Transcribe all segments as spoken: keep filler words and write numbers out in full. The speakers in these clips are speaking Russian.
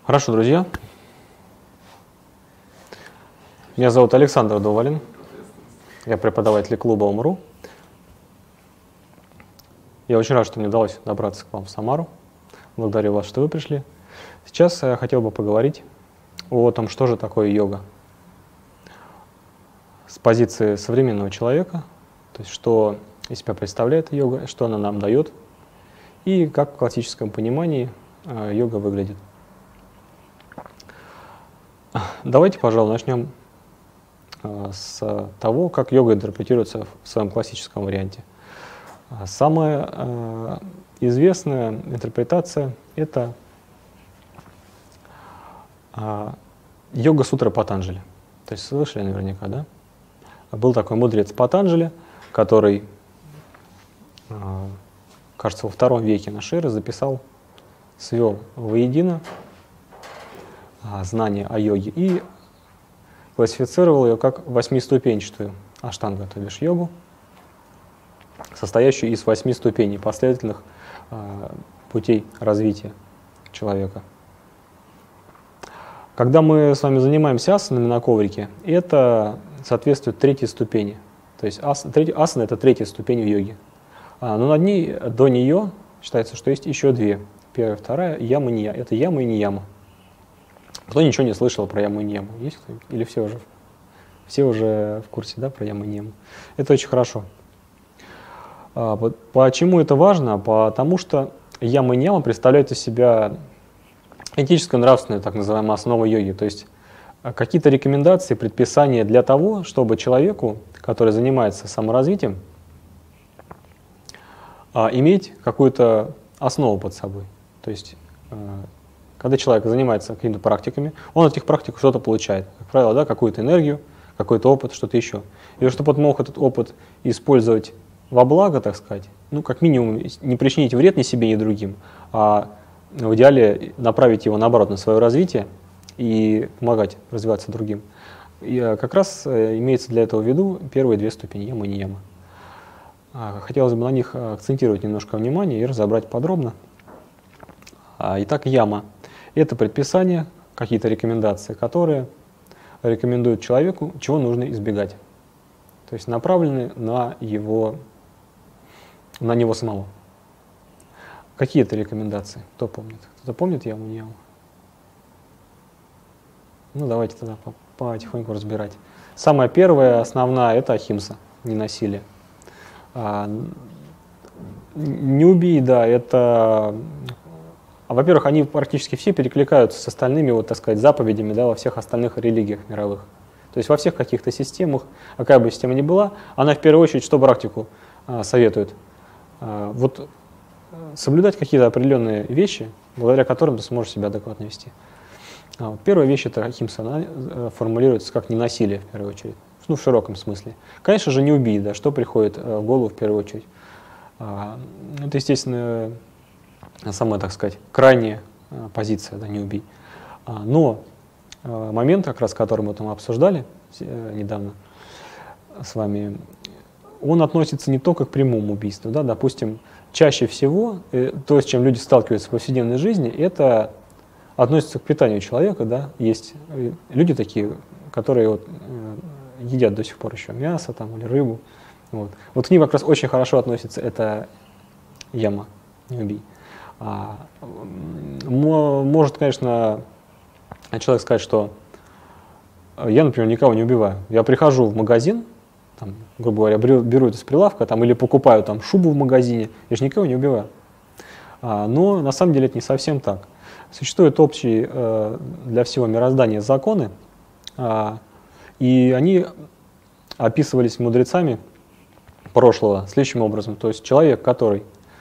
Хорошо, друзья. Меня зовут Александр Довалин. Я преподаватель клуба ОМРУ. Я очень рад, что мне удалось добраться к вам в Самару. Благодарю вас, что вы пришли. Сейчас я хотел бы поговорить о том, что же такое йога. С позиции современного человека, то есть что из себя представляет йога, что она нам дает, и как в классическом понимании йога выглядит. Давайте, пожалуй, начнем с того, как йога интерпретируется в своем классическом варианте. Самая известная интерпретация – это йога-сутра Патанджали. То есть слышали наверняка, да? Был такой мудрец Патанджали, который, кажется, во втором веке нашей эры записал, свел воедино знание о йоге и классифицировал ее как восьмиступенчатую аштанга, то бишь йогу, состоящую из восьми ступеней, последовательных э, путей развития человека. Когда мы с вами занимаемся асанами на коврике, это соответствует третьей ступени. То есть ас, треть, асана – это третья ступень в йоге. А, но над ней, до нее считается, что есть еще две. Первая, вторая – яма и нияма. Это яма и нияма. Кто ничего не слышал про яму и нияму? Есть кто? Или все уже, все уже в курсе, да, про яму и нияму? Это очень хорошо. А, почему это важно? Потому что яма и нияма представляют из себя этическую, нравственную, так называемую, основу йоги. То есть какие-то рекомендации, предписания для того, чтобы человеку, который занимается саморазвитием, а, иметь какую-то основу под собой. То есть когда человек занимается какими-то практиками, он от этих практик что-то получает. Как правило, да, какую-то энергию, какой-то опыт, что-то еще. И чтобы он мог этот опыт использовать во благо, так сказать, ну, как минимум, не причинить вред ни себе, ни другим, а в идеале направить его, наоборот, на свое развитие и помогать развиваться другим. И как раз имеется для этого в виду первые две ступени, яма и нияма. Хотелось бы на них акцентировать немножко внимание и разобрать подробно. Итак, яма – это предписания, какие-то рекомендации, которые рекомендуют человеку, чего нужно избегать. То есть направлены на, его, на него самого. Какие это рекомендации? Кто помнит? Кто-то помнит яму, не яму? Ну, давайте тогда потихоньку разбирать. Самая первая, основная – это ахимса, ненасилие. А, не убий, да, это… А, во-первых, они практически все перекликаются с остальными, вот, так сказать, заповедями, да, во всех остальных религиях мировых. То есть во всех каких-то системах, какая бы система ни была, она в первую очередь что практику а, советует? А, вот соблюдать какие-то определенные вещи, благодаря которым ты сможешь себя адекватно вести. А, вот, первая вещь – это ахимса, она а, формулируется как ненасилие в первую очередь, ну, в широком смысле. Конечно же, не убий, да, что приходит а, в голову в первую очередь. А, это, естественно, самая, так сказать, крайняя а, позиция, да, не убий. А, но а, момент, как раз, который мы там обсуждали а, недавно с вами, он относится не только к прямому убийству. Да, допустим, чаще всего э, то, с чем люди сталкиваются в повседневной жизни, это относится к питанию человека. Да. Есть э, люди такие, которые вот, э, едят до сих пор еще мясо там, или рыбу. Вот. Вот к ним как раз очень хорошо относится эта яма, не убий. А, может, конечно, человек сказать, что я, например, никого не убиваю. Я прихожу в магазин, там, грубо говоря, беру, беру это с прилавка там, или покупаю там, шубу в магазине, я же никого не убиваю. А, но на самом деле это не совсем так. Существуют общие э, для всего мироздания законы, э, и они описывались мудрецами прошлого следующим образом. То есть человек, который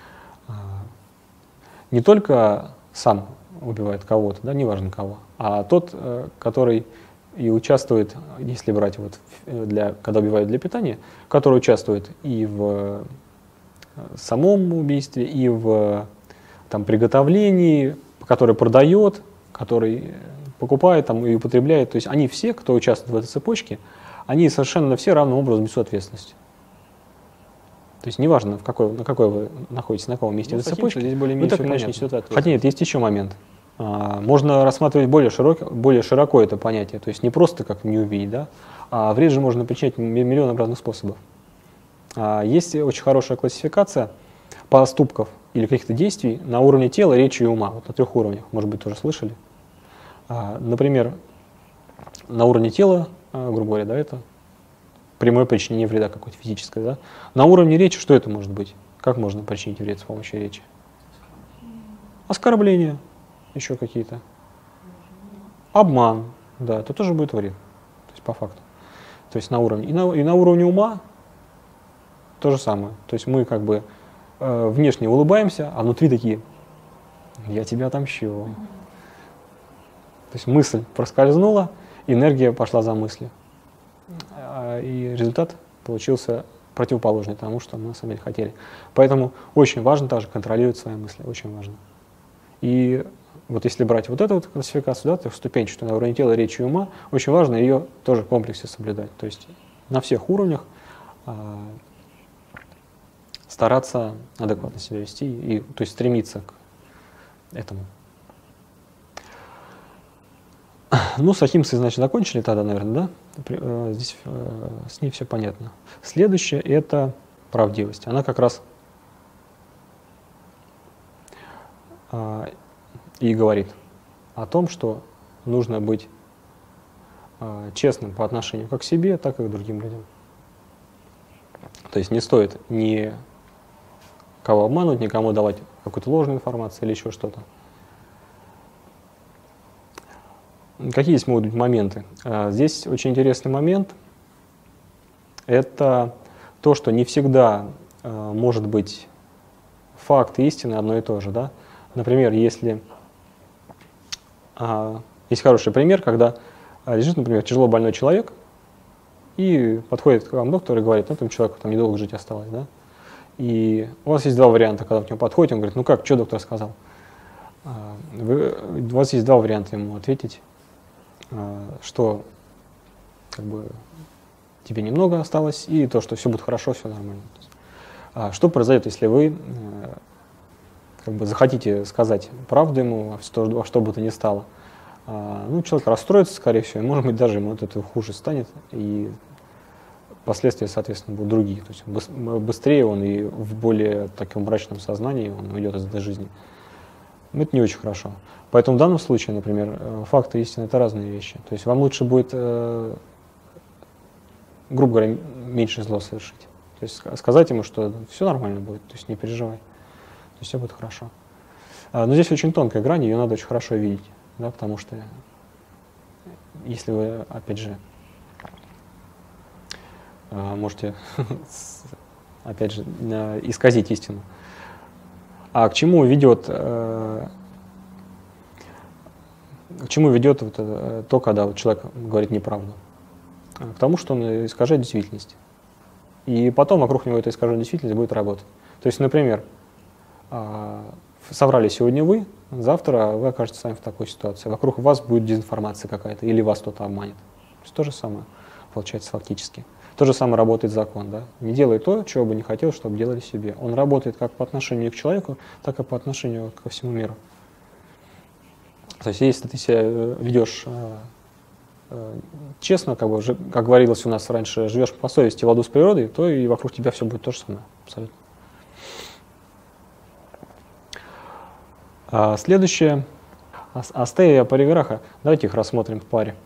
не только сам убивает кого-то, да, неважно кого, а тот, который и участвует, если брать вот для, когда убивают для питания, который участвует и в самом убийстве, и в там, приготовлении, который продает, который покупает там, и употребляет. То есть они все, кто участвует в этой цепочке, они совершенно все равным образом несут ответственность. То есть неважно, в какой, на какой вы находитесь, на каком месте ну, этой цепочки, здесь более-менее вы так или иначе несете ответственность. Хотя нет, есть еще момент. А, можно рассматривать более широко, более широко это понятие, то есть не просто как не убить, да, а вред же можно причинять миллион разных способов. А, есть очень хорошая классификация поступков или каких-то действий на уровне тела, речи и ума, вот на трех уровнях, может быть, тоже слышали. А, например, на уровне тела, а, грубо говоря, да, это прямое причинение вреда какое-то физическое, да. На уровне речи что это может быть? Как можно причинить вред с помощью речи? Оскорбление, еще какие-то. Обман, да, это тоже будет вред, то есть по факту. То есть на уровне, и на, и на уровне ума то же самое. То есть мы как бы э, внешне улыбаемся, а внутри такие, я тебя отомщу. То есть мысль проскользнула, энергия пошла за мыслью. И результат получился противоположный тому, что мы на самом деле хотели. Поэтому очень важно также контролировать свои мысли, очень важно. И вот если брать вот эту вот классификацию, да, трехступенчатую на уровне тела, речи и ума, очень важно ее тоже в комплексе соблюдать. То есть на всех уровнях а, стараться адекватно себя вести, и, то есть стремиться к этому. Ну, с Ахимсой, значит, закончили тогда, наверное, да? Здесь э, с ней все понятно. Следующее – это правдивость. Она как раз э, и говорит о том, что нужно быть э, честным по отношению как к себе, так и к другим людям. То есть не стоит никого обманывать, никому давать какую-то ложную информацию или еще что-то. Какие здесь могут быть моменты? Здесь очень интересный момент. Это то, что не всегда может быть факт и истина одно и то же. Да? Например, если есть хороший пример, когда лежит, например, тяжело больной человек, и подходит к вам доктор и говорит, ну, этому человеку там недолго жить осталось. Да? И у вас есть два варианта, когда к нему подходит, он говорит, ну как, что доктор сказал? Вы, у вас есть два варианта ему ответить. Что как бы, тебе немного осталось, и то, что все будет хорошо, все нормально. Что произойдет, если вы как бы, захотите сказать правду ему, во что, во что бы то ни стало? Ну, человек расстроится, скорее всего, и, может быть, даже ему от этого хуже станет, и последствия, соответственно, будут другие. То есть быстрее он и в более таком мрачном сознании он уйдет из этой жизни. Но это не очень хорошо. Поэтому в данном случае, например, факты и истина – это разные вещи. То есть вам лучше будет, э, грубо говоря, меньше зло совершить. То есть сказать ему, что все нормально будет, то есть не переживай, то есть все будет хорошо. А, но здесь очень тонкая грань, ее надо очень хорошо видеть, да, потому что если вы, опять же, можете, опять же, исказить истину. А к чему ведет, к чему ведет вот это, то, когда вот человек говорит неправду? К тому, что он искажает действительность. И потом вокруг него эта искаженная действительность будет работать. То есть, например, соврали сегодня вы, завтра вы окажетесь сами в такой ситуации. Вокруг вас будет дезинформация какая-то, или вас кто-то обманет. То есть то же самое получается фактически. То же самое работает закон. Да? Не делай то, чего бы не хотел, чтобы делали себе. Он работает как по отношению к человеку, так и по отношению ко всему миру. То есть если ты себя ведешь э, э, честно, как, бы, как говорилось у нас раньше, живешь по совести, в ладу с природой, то и вокруг тебя все будет то же самое. Абсолютно. А следующее. Астея и Апариграха. Давайте их рассмотрим в паре.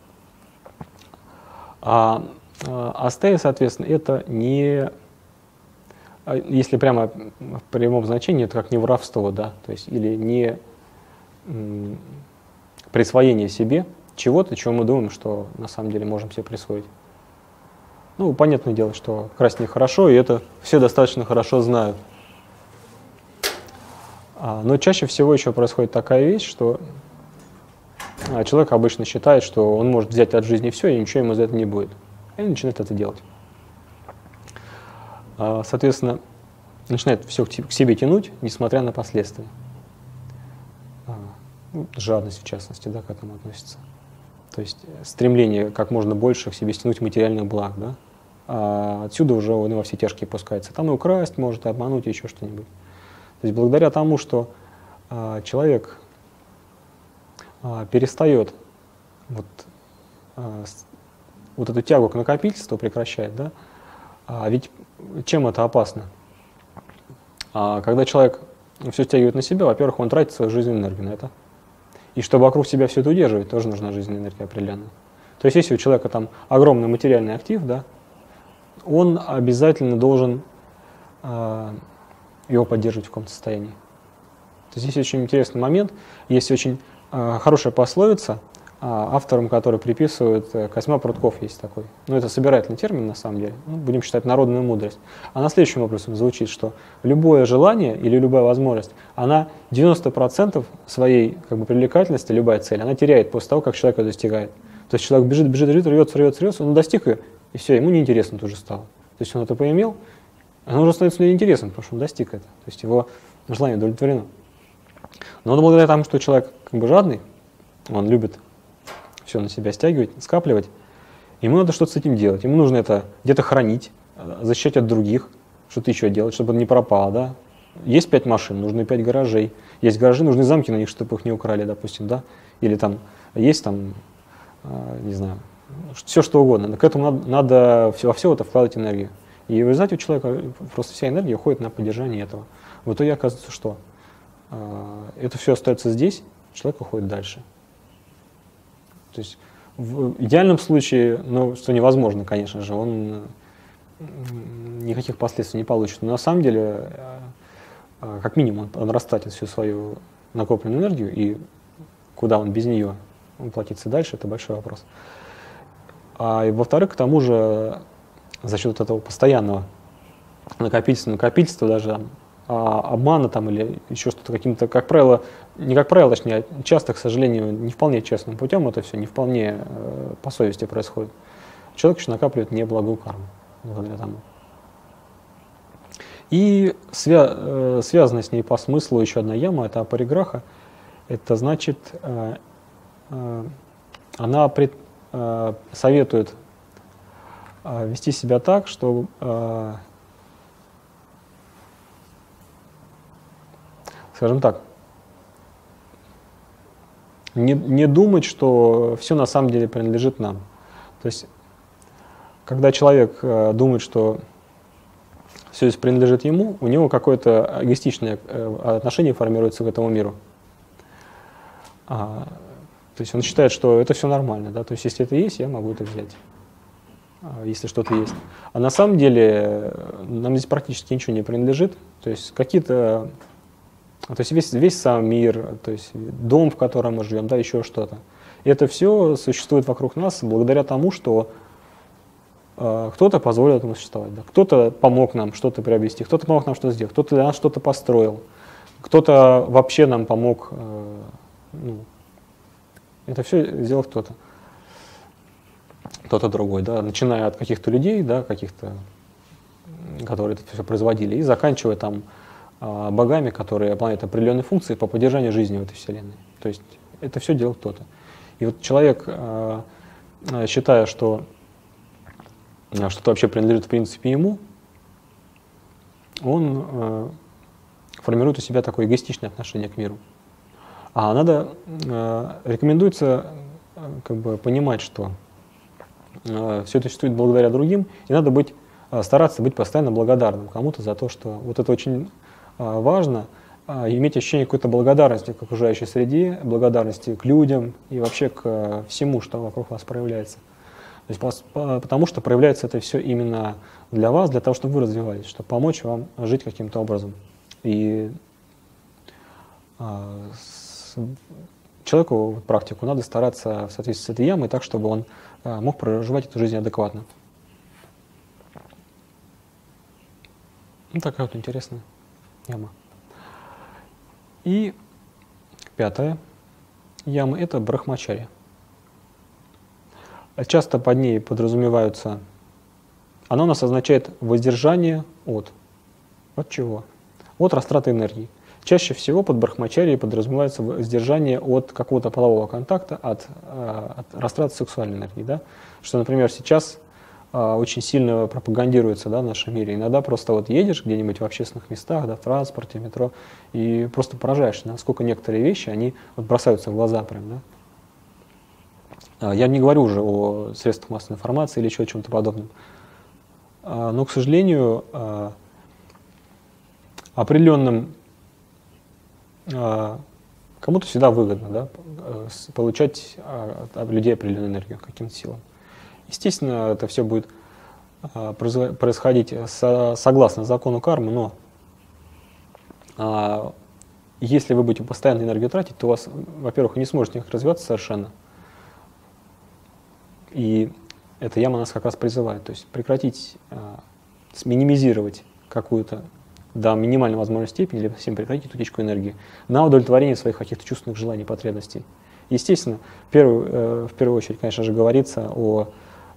А, Астея, соответственно, это не, если прямо в прямом значении, это как не воровство, да, то есть или не м, присвоение себе чего-то, чего мы думаем, что на самом деле можем себе присвоить. Ну, понятное дело, что красть нехорошо, и это все достаточно хорошо знают. А, но чаще всего еще происходит такая вещь, что человек обычно считает, что он может взять от жизни все, и ничего ему за это не будет. И начинает это делать. Соответственно, начинает все к себе тянуть, несмотря на последствия. Жадность, в частности, да, к этому относится. То есть стремление как можно больше к себе стянуть материальных благ. Да? А отсюда уже он и во все тяжкие пускается. Там и украсть может, и обмануть, и еще что-нибудь. То есть благодаря тому, что человек а, перестает вот, а, с, вот эту тягу к накопительству прекращает, да, а ведь чем это опасно? А, когда человек все стягивает на себя, во-первых, он тратит свою жизненную энергию на это. И чтобы вокруг себя все это удерживать, тоже нужна жизненная энергия определенная. То есть если у человека там огромный материальный актив, да, он обязательно должен э, его поддерживать в каком-то состоянии. То есть здесь очень интересный момент. Есть очень э, хорошая пословица, э, автором которой приписывают, э, Козьма Прутков есть такой. Ну, это собирательный термин на самом деле. Ну, будем считать народную мудрость. Она следующим образом звучит, что любое желание или любая возможность, она девяносто процентов своей как бы, привлекательности, любая цель, она теряет после того, как человек ее достигает. То есть человек бежит, бежит, бежит, рвется, рвется, рвется, он достиг ее, и все, ему неинтересно тоже стало. То есть он это поимел, оно уже становится неинтересным, потому что он достиг это. То есть его желание удовлетворено. Но вот благодаря тому, что человек как бы жадный, он любит все на себя стягивать, скапливать, ему надо что-то с этим делать. Ему нужно это где-то хранить, защищать от других, что-то еще делать, чтобы это не пропало. Да? Есть пять машин, нужны пять гаражей. Есть гаражи, нужны замки на них, чтобы их не украли, допустим. Да? Или там есть там, не знаю, все что угодно. К этому надо, надо во все это вкладывать энергию. И в результате у человека просто вся энергия уходит на поддержание этого. В итоге оказывается, что это все остается здесь, человек уходит дальше. То есть в идеальном случае, ну, что невозможно, конечно же, он никаких последствий не получит. Но на самом деле, как минимум, он растратит всю свою накопленную энергию, и куда он без нее платится дальше, это большой вопрос. А и во-вторых, к тому же, за счет этого постоянного накопительства, накопительства даже а, обмана там или еще что-то каким-то, как правило, не как правило, точнее, часто, к сожалению, не вполне честным путем это все, не вполне э, по совести происходит. Человек еще накапливает неблагую карму благодаря тому. И свя э, связана с ней по смыслу еще одна яма, это апариграха. Это значит, э, э, она пред, э, советует э, вести себя так, что э, скажем так, не, не думать, что все на самом деле принадлежит нам. То есть, когда человек э, думает, что все здесь принадлежит ему, у него какое-то эгоистичное э, отношение формируется к этому миру. А, то есть он считает, что это все нормально, да? То есть если это есть, я могу это взять, а, если что-то есть. А на самом деле нам здесь практически ничего не принадлежит. То есть какие-то То есть весь, весь сам мир, то есть дом, в котором мы живем, да, еще что-то. И это все существует вокруг нас благодаря тому, что э, кто-то позволил этому существовать. Да. Кто-то помог нам что-то приобрести, кто-то помог нам что-то сделать, кто-то для нас что-то построил, кто-то вообще нам помог. Э, ну, это все сделал кто-то. Кто-то другой, да, начиная от каких-то людей, да, каких-то, которые это все производили, и заканчивая там богами, которые выполняют определенные функции по поддержанию жизни в этой вселенной. То есть это все делал кто-то. И вот человек, считая, что что-то вообще принадлежит в принципе ему, он формирует у себя такое эгоистичное отношение к миру. А надо, рекомендуется как бы понимать, что все это существует благодаря другим, и надо быть, стараться быть постоянно благодарным кому-то за то, что вот это очень важно, иметь ощущение какой-то благодарности к окружающей среде, благодарности к людям и вообще к всему, что вокруг вас проявляется. То есть, потому что проявляется это все именно для вас, для того, чтобы вы развивались, чтобы помочь вам жить каким-то образом. И человеку, практику, надо стараться в соответствии с этой ямой так, чтобы он мог проживать эту жизнь адекватно. Ну, такая вот интересная яма. И пятая яма – это брахмачарья. Часто под ней подразумеваются, она у нас означает воздержание от. От чего? От растраты энергии. Чаще всего под брахмачарьей подразумевается воздержание от какого-то полового контакта, от, от растраты сексуальной энергии. Да? Что, например, сейчас а, очень сильно пропагандируется, да, в нашем мире. Иногда просто вот едешь где-нибудь в общественных местах, да, в транспорте, метро, и просто поражаешься, насколько некоторые вещи, они вот бросаются в глаза прям, да. А, я не говорю уже о средствах массовой информации или еще о чем-то подобном. А, но, к сожалению, а, определенным а, кому-то всегда выгодно, да, получать от людей определенную энергию каким-то силам. Естественно, это все будет а, происходить со, согласно закону кармы, но а, если вы будете постоянно энергию тратить, то у вас, во-первых, не сможете развиваться совершенно. И эта яма нас как раз призывает, то есть прекратить, а, минимизировать какую-то до минимальной возможной степени, либо всем прекратить утечку энергии на удовлетворение своих каких-то чувственных желаний, потребностей. Естественно, в первую, э, в первую очередь, конечно же, говорится о,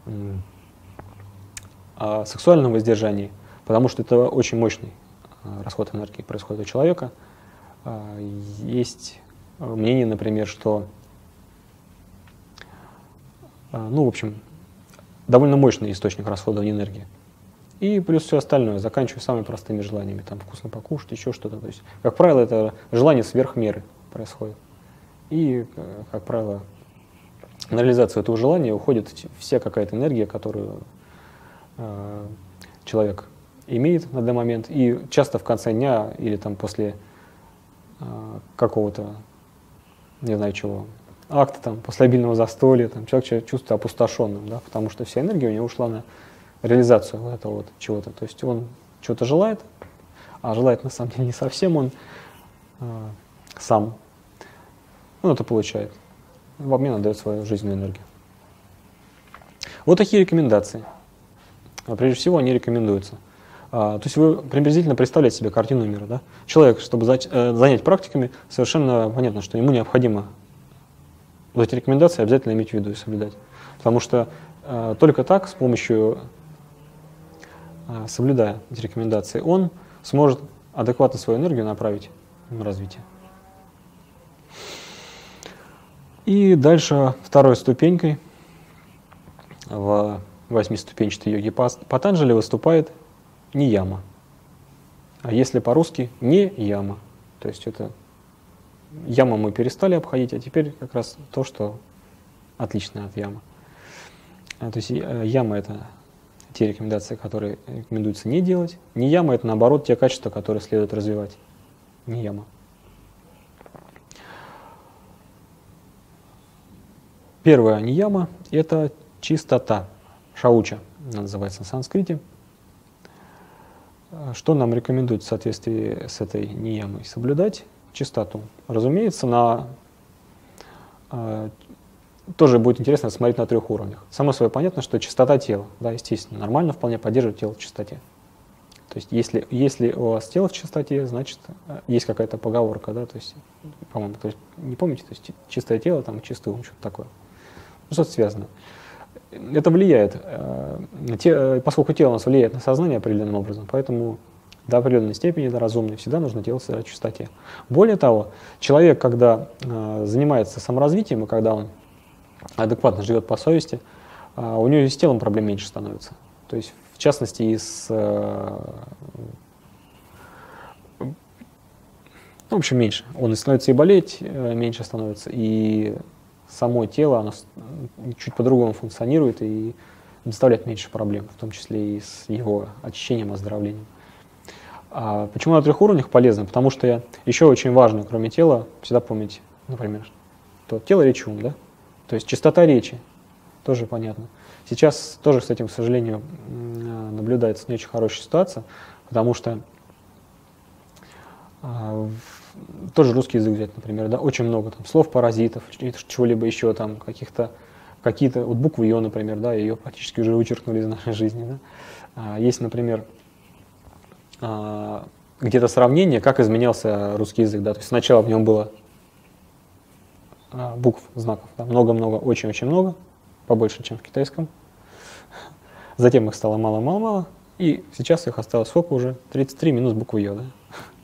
о сексуальном воздержании, потому что это очень мощный э, расход энергии происходит у человека. Э, есть мнение, например, что, э, ну, в общем, довольно мощный источник расхода энергии. И плюс все остальное, заканчивая самыми простыми желаниями, там вкусно покушать, еще что-то. То есть, как правило, это желание сверх меры происходит. И, как правило, на реализацию этого желания уходит вся какая-то энергия, которую э, человек имеет на данный момент. И часто в конце дня или там после э, какого-то, не знаю чего, акта, там, после обильного застолья, там, человек чувствует опустошенным, да, потому что вся энергия у него ушла на реализацию вот этого вот чего-то. То есть он чего-то желает, а желает на самом деле не совсем он э, сам. Он это получает. В обмен отдает свою жизненную энергию. Вот такие рекомендации. Прежде всего, они рекомендуются. А, то есть вы приблизительно представляете себе картину мира. Да? Человек, чтобы за, э, занять практиками, совершенно понятно, что ему необходимо вот эти рекомендации обязательно иметь в виду и соблюдать. Потому что э, только так, с помощью соблюдая эти рекомендации, он сможет адекватно свою энергию направить на развитие. И дальше второй ступенькой в восьмиступенчатой йоге Патанджали выступает нияма. А если по-русски не яма, то есть это яма мы перестали обходить, а теперь как раз то, что отличное от ямы. То есть яма — это те рекомендации, которые рекомендуется не делать. Нияма — это, наоборот, те качества, которые следует развивать. Нияма. Первая нияма — это чистота. Шауча называется на санскрите. Что нам рекомендуют в соответствии с этой ниямой? Соблюдать чистоту. Разумеется, на тоже будет интересно смотреть на трех уровнях. Само собой понятно, что чистота тела, да, естественно, нормально вполне поддерживать тело в чистоте. То есть если, если у вас тело в чистоте, значит, есть какая-то поговорка, да, то есть, по-моему, то есть, не помните, то есть чистое тело, там, чистый ум, что-то такое. Ну, что-то связано. Это влияет, э, те, поскольку тело у нас влияет на сознание определенным образом, поэтому до определенной степени, до разумной, всегда нужно тело содержать в чистоте. Более того, человек, когда э, занимается саморазвитием, и когда он адекватно живет по совести, а у него и с телом проблем меньше становится. То есть, в частности, и с... Ну, в общем, меньше. Он и становится и болеть меньше становится, и само тело, оно чуть по-другому функционирует и доставляет меньше проблем, в том числе и с его очищением, оздоровлением. А почему на трех уровнях полезно? Потому что еще очень важно, кроме тела, всегда помнить, например, то тело, речь, ум, да? То есть чистота речи, тоже понятно. Сейчас тоже с этим, к сожалению, наблюдается не очень хорошая ситуация, потому что э, тоже русский язык взять, например, да, очень много там слов-паразитов, чего-либо еще там, каких-то, какие-то, вот буквы Ё, например, да, ее практически уже вычеркнули из нашей жизни, да. А, есть, например, а, где-то сравнение, как изменялся русский язык, да, то есть сначала в нем было букв, знаков, много-много, да, очень-очень много, побольше, чем в китайском. Затем их стало мало-мало-мало, и сейчас их осталось сколько уже? тридцать три минус буквы Ё, да?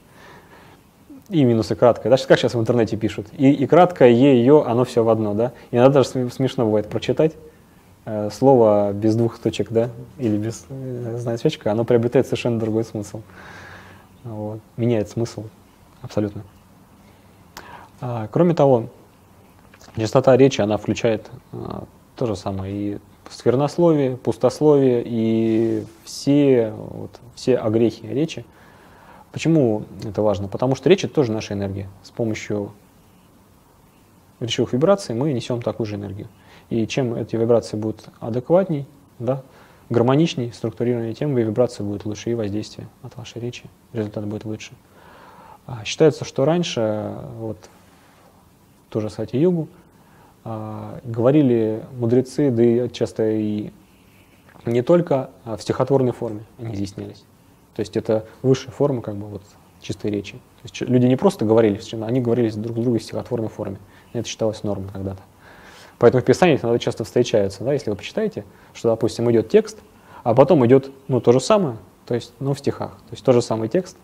И минус и краткое. Да? Как сейчас в интернете пишут? И, и краткое, Е, Ё, оно все в одно, да? Иногда даже смешно бывает прочитать. э, слово без двух точек, да, или без э, значочка, оно приобретает совершенно другой смысл. Вот. Меняет смысл абсолютно. А, кроме того, частота речи, она включает а, то же самое и сквернословие, пустословие и все, вот, все огрехи речи. Почему это важно? Потому что речь — это тоже наша энергия. С помощью речевых вибраций мы несем такую же энергию. И чем эти вибрации будут адекватней, да, гармоничней, структурированнее, тем вибрация будет лучше, и воздействие от вашей речи, результат будет лучше. А, считается, что раньше, вот, тоже в сати-йогу, а, говорили мудрецы, да и часто и не только в стихотворной форме они изъяснялись. То есть это высшая форма, как бы, вот, чистой речи. То есть люди не просто говорили, они говорили друг с другом в стихотворной форме. Это считалось нормой когда-то. Поэтому в Писании иногда часто встречаются, да, если вы почитаете, что, допустим, идет текст, а потом идет, ну, то же самое, то есть, ну, в стихах. То есть тот же самый текст.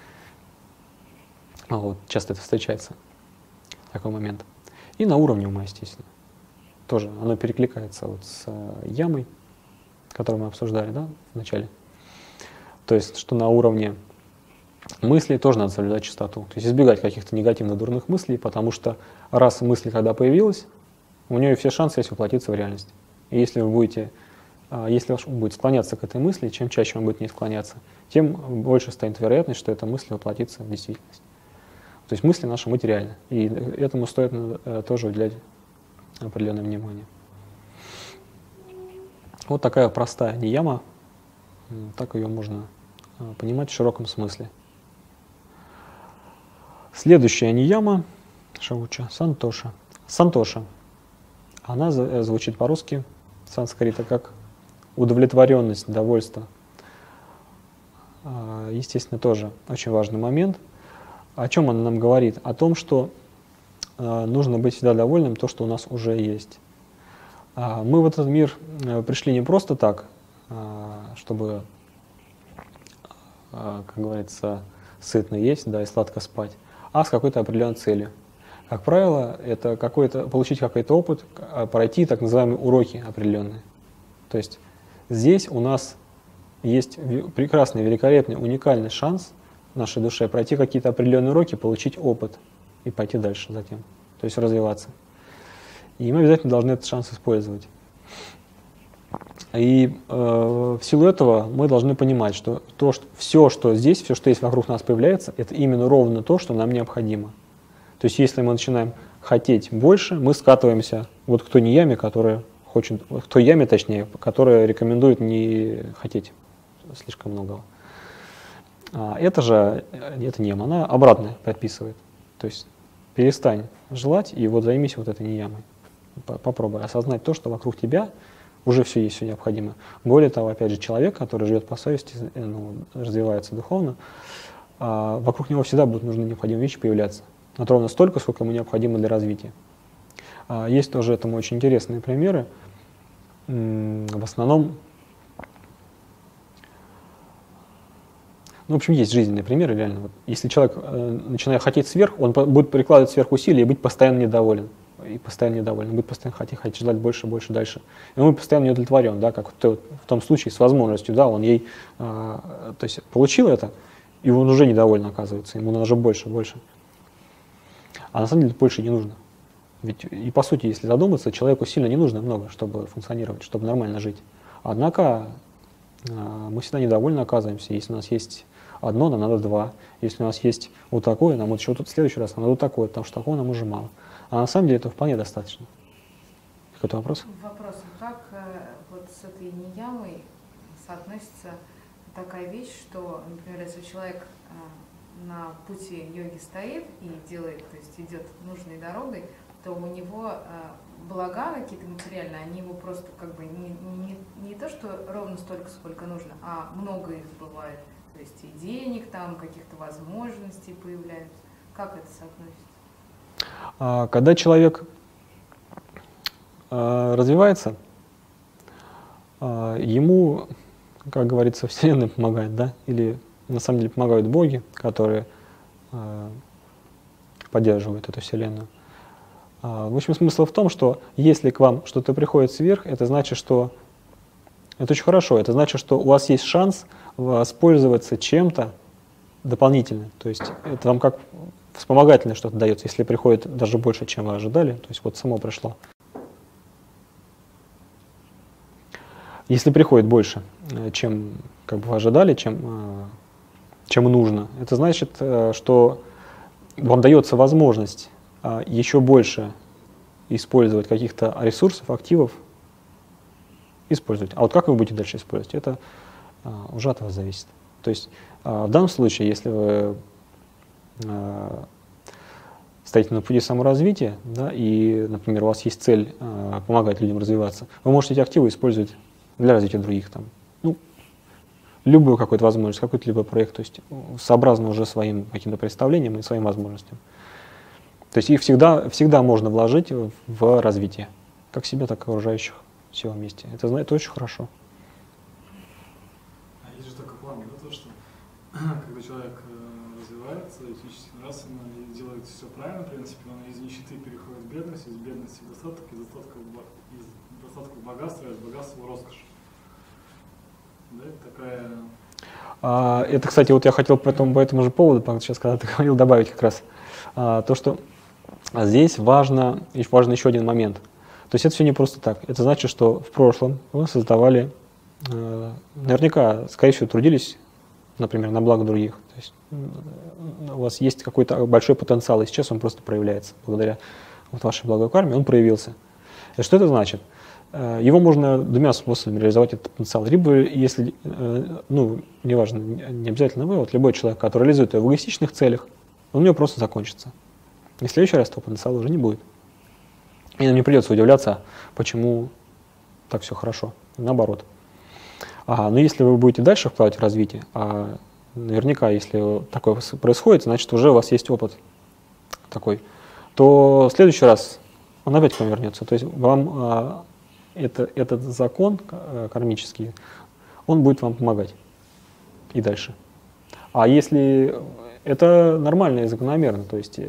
Вот, часто это встречается, такой момент. И на уровне ума, естественно. Тоже оно перекликается вот с ямой, которую мы обсуждали, да, в начале. То есть, что на уровне мыслей тоже надо соблюдать чистоту. То есть избегать каких-то негативных, дурных мыслей, потому что раз мысль, когда появилась, у нее все шансы есть воплотиться в реальность. И если вы будете, если ваш ум будет склоняться к этой мысли, чем чаще он будет не склоняться, тем больше станет вероятность, что эта мысль воплотится в действительность. То есть мысли наши материальны, и этому стоит тоже уделять определенное внимание. Вот такая простая нияма, так ее можно понимать в широком смысле. Следующая нияма, шауча, сантоша. Сантоша. Она звучит по-русски, санскрита, как удовлетворенность, довольство. Естественно, тоже очень важный момент. О чем она нам говорит? О том, что нужно быть всегда довольным то, что у нас уже есть. Мы в этот мир пришли не просто так, чтобы, как говорится, сытно есть, да, и сладко спать, а с какой-то определенной целью. Как правило, это какой-то, получить какой-то опыт, пройти так называемые уроки определенные. То есть здесь у нас есть прекрасный, великолепный, уникальный шанс в нашей душе пройти какие-то определенные уроки, получить опыт и пойти дальше затем, то есть развиваться. И мы обязательно должны этот шанс использовать. И э, в силу этого мы должны понимать, что, то, что все, что здесь, все, что есть вокруг нас появляется, это именно ровно то, что нам необходимо. То есть если мы начинаем хотеть больше, мы скатываемся вот к той яме, которая хочет, к той яме, точнее, которая рекомендует не хотеть слишком многого. А это же, эта нияма, она обратно предписывает. То есть перестань желать и вот займись вот этой ниямой. Попробуй осознать то, что вокруг тебя уже все есть, все необходимо. Более того, опять же, человек, который живет по совести, ну, развивается духовно, а, вокруг него всегда будут нужны необходимые вещи появляться. Вот ровно столько, сколько ему необходимо для развития. А, есть тоже этому очень интересные примеры. В основном, ну, в общем, есть жизненные примеры, реально. Вот, если человек, э, начиная хотеть сверх, он по будет прикладывать сверхусилия и быть постоянно недоволен. И постоянно недоволен, будет постоянно хотеть, хотеть желать больше, больше, дальше. И он постоянно не удовлетворен, да, как в, в том случае с возможностью, да, он ей, э, то есть получил это, и он уже недоволен, оказывается, ему нужно больше, больше. А на самом деле больше не нужно. Ведь и по сути, если задуматься, человеку сильно не нужно много, чтобы функционировать, чтобы нормально жить. Однако э, мы всегда недовольны оказываемся. Если у нас есть одно, нам надо два. Если у нас есть вот такое, нам вот еще тут в следующий раз нам надо вот такое, потому что такого нам уже мало. А на самом деле это вполне достаточно. Какой-то вопрос? Вопрос. Как э, вот с этой ниямой соотносится такая вещь, что, например, если человек э, на пути йоги стоит и делает, то есть идет нужной дорогой, то у него э, блага какие-то материальные, они его просто как бы не, не, не то, что ровно столько, сколько нужно, а много их бывает. То есть и денег там, каких-то возможностей появляются. Как это соотносится? Когда человек развивается, ему, как говорится, Вселенная помогает, да, или на самом деле помогают боги, которые поддерживают эту Вселенную. В общем, смысл в том, что если к вам что-то приходит сверх, это значит, что это очень хорошо. Это значит, что у вас есть шанс воспользоваться чем-то дополнительно. То есть это вам как вспомогательное что-то дается, если приходит даже больше, чем вы ожидали. То есть вот само пришло. Если приходит больше, чем как бы вы ожидали, чем, чем нужно, это значит, что вам дается возможность еще больше использовать каких-то ресурсов, активов, использовать. А вот как вы будете дальше использовать, это уже от вас зависит. То есть в данном случае, если вы стоите на пути саморазвития, да, и, например, у вас есть цель помогать людям развиваться, вы можете эти активы использовать для развития других, там, ну, любую какую-то возможность, какой-то либо проект, то есть сообразно уже своим каким-то представлениям и своим возможностям. То есть их всегда, всегда можно вложить в развитие, как себя, так и окружающих все вместе. Это, это очень хорошо. А есть же такой план, да, то, что когда человек развивается, физически нравственно и делает все правильно, в принципе, он из нищеты переходит в бедность, из бедности в достаток, из достатка в, из достатка в богатство, из богатства в роскошь. Да, это такая... А, это, кстати, вот я хотел по этому, по этому же поводу, сейчас, когда ты говорил, добавить как раз а, то, что здесь важно, важен еще один момент. То есть это все не просто так. Это значит, что в прошлом вы создавали, э, наверняка, скорее всего, трудились, например, на благо других. То есть у вас есть какой-то большой потенциал, и сейчас он просто проявляется. Благодаря вот вашей благой карме он проявился. И что это значит? Его можно двумя способами реализовать, этот потенциал. Либо, если, ну, неважно, не обязательно вы, вот любой человек, который реализует его в эгоистичных целях, он у него просто закончится. И в следующий раз этого потенциала уже не будет. И нам не придется удивляться, почему так все хорошо. Наоборот. А, но если вы будете дальше вкладывать в развитие, а наверняка, если такое происходит, значит, уже у вас есть опыт такой, то в следующий раз он опять к вам вернется. То есть вам а, это, этот закон кармический, он будет вам помогать и дальше. А если это нормально и закономерно, то есть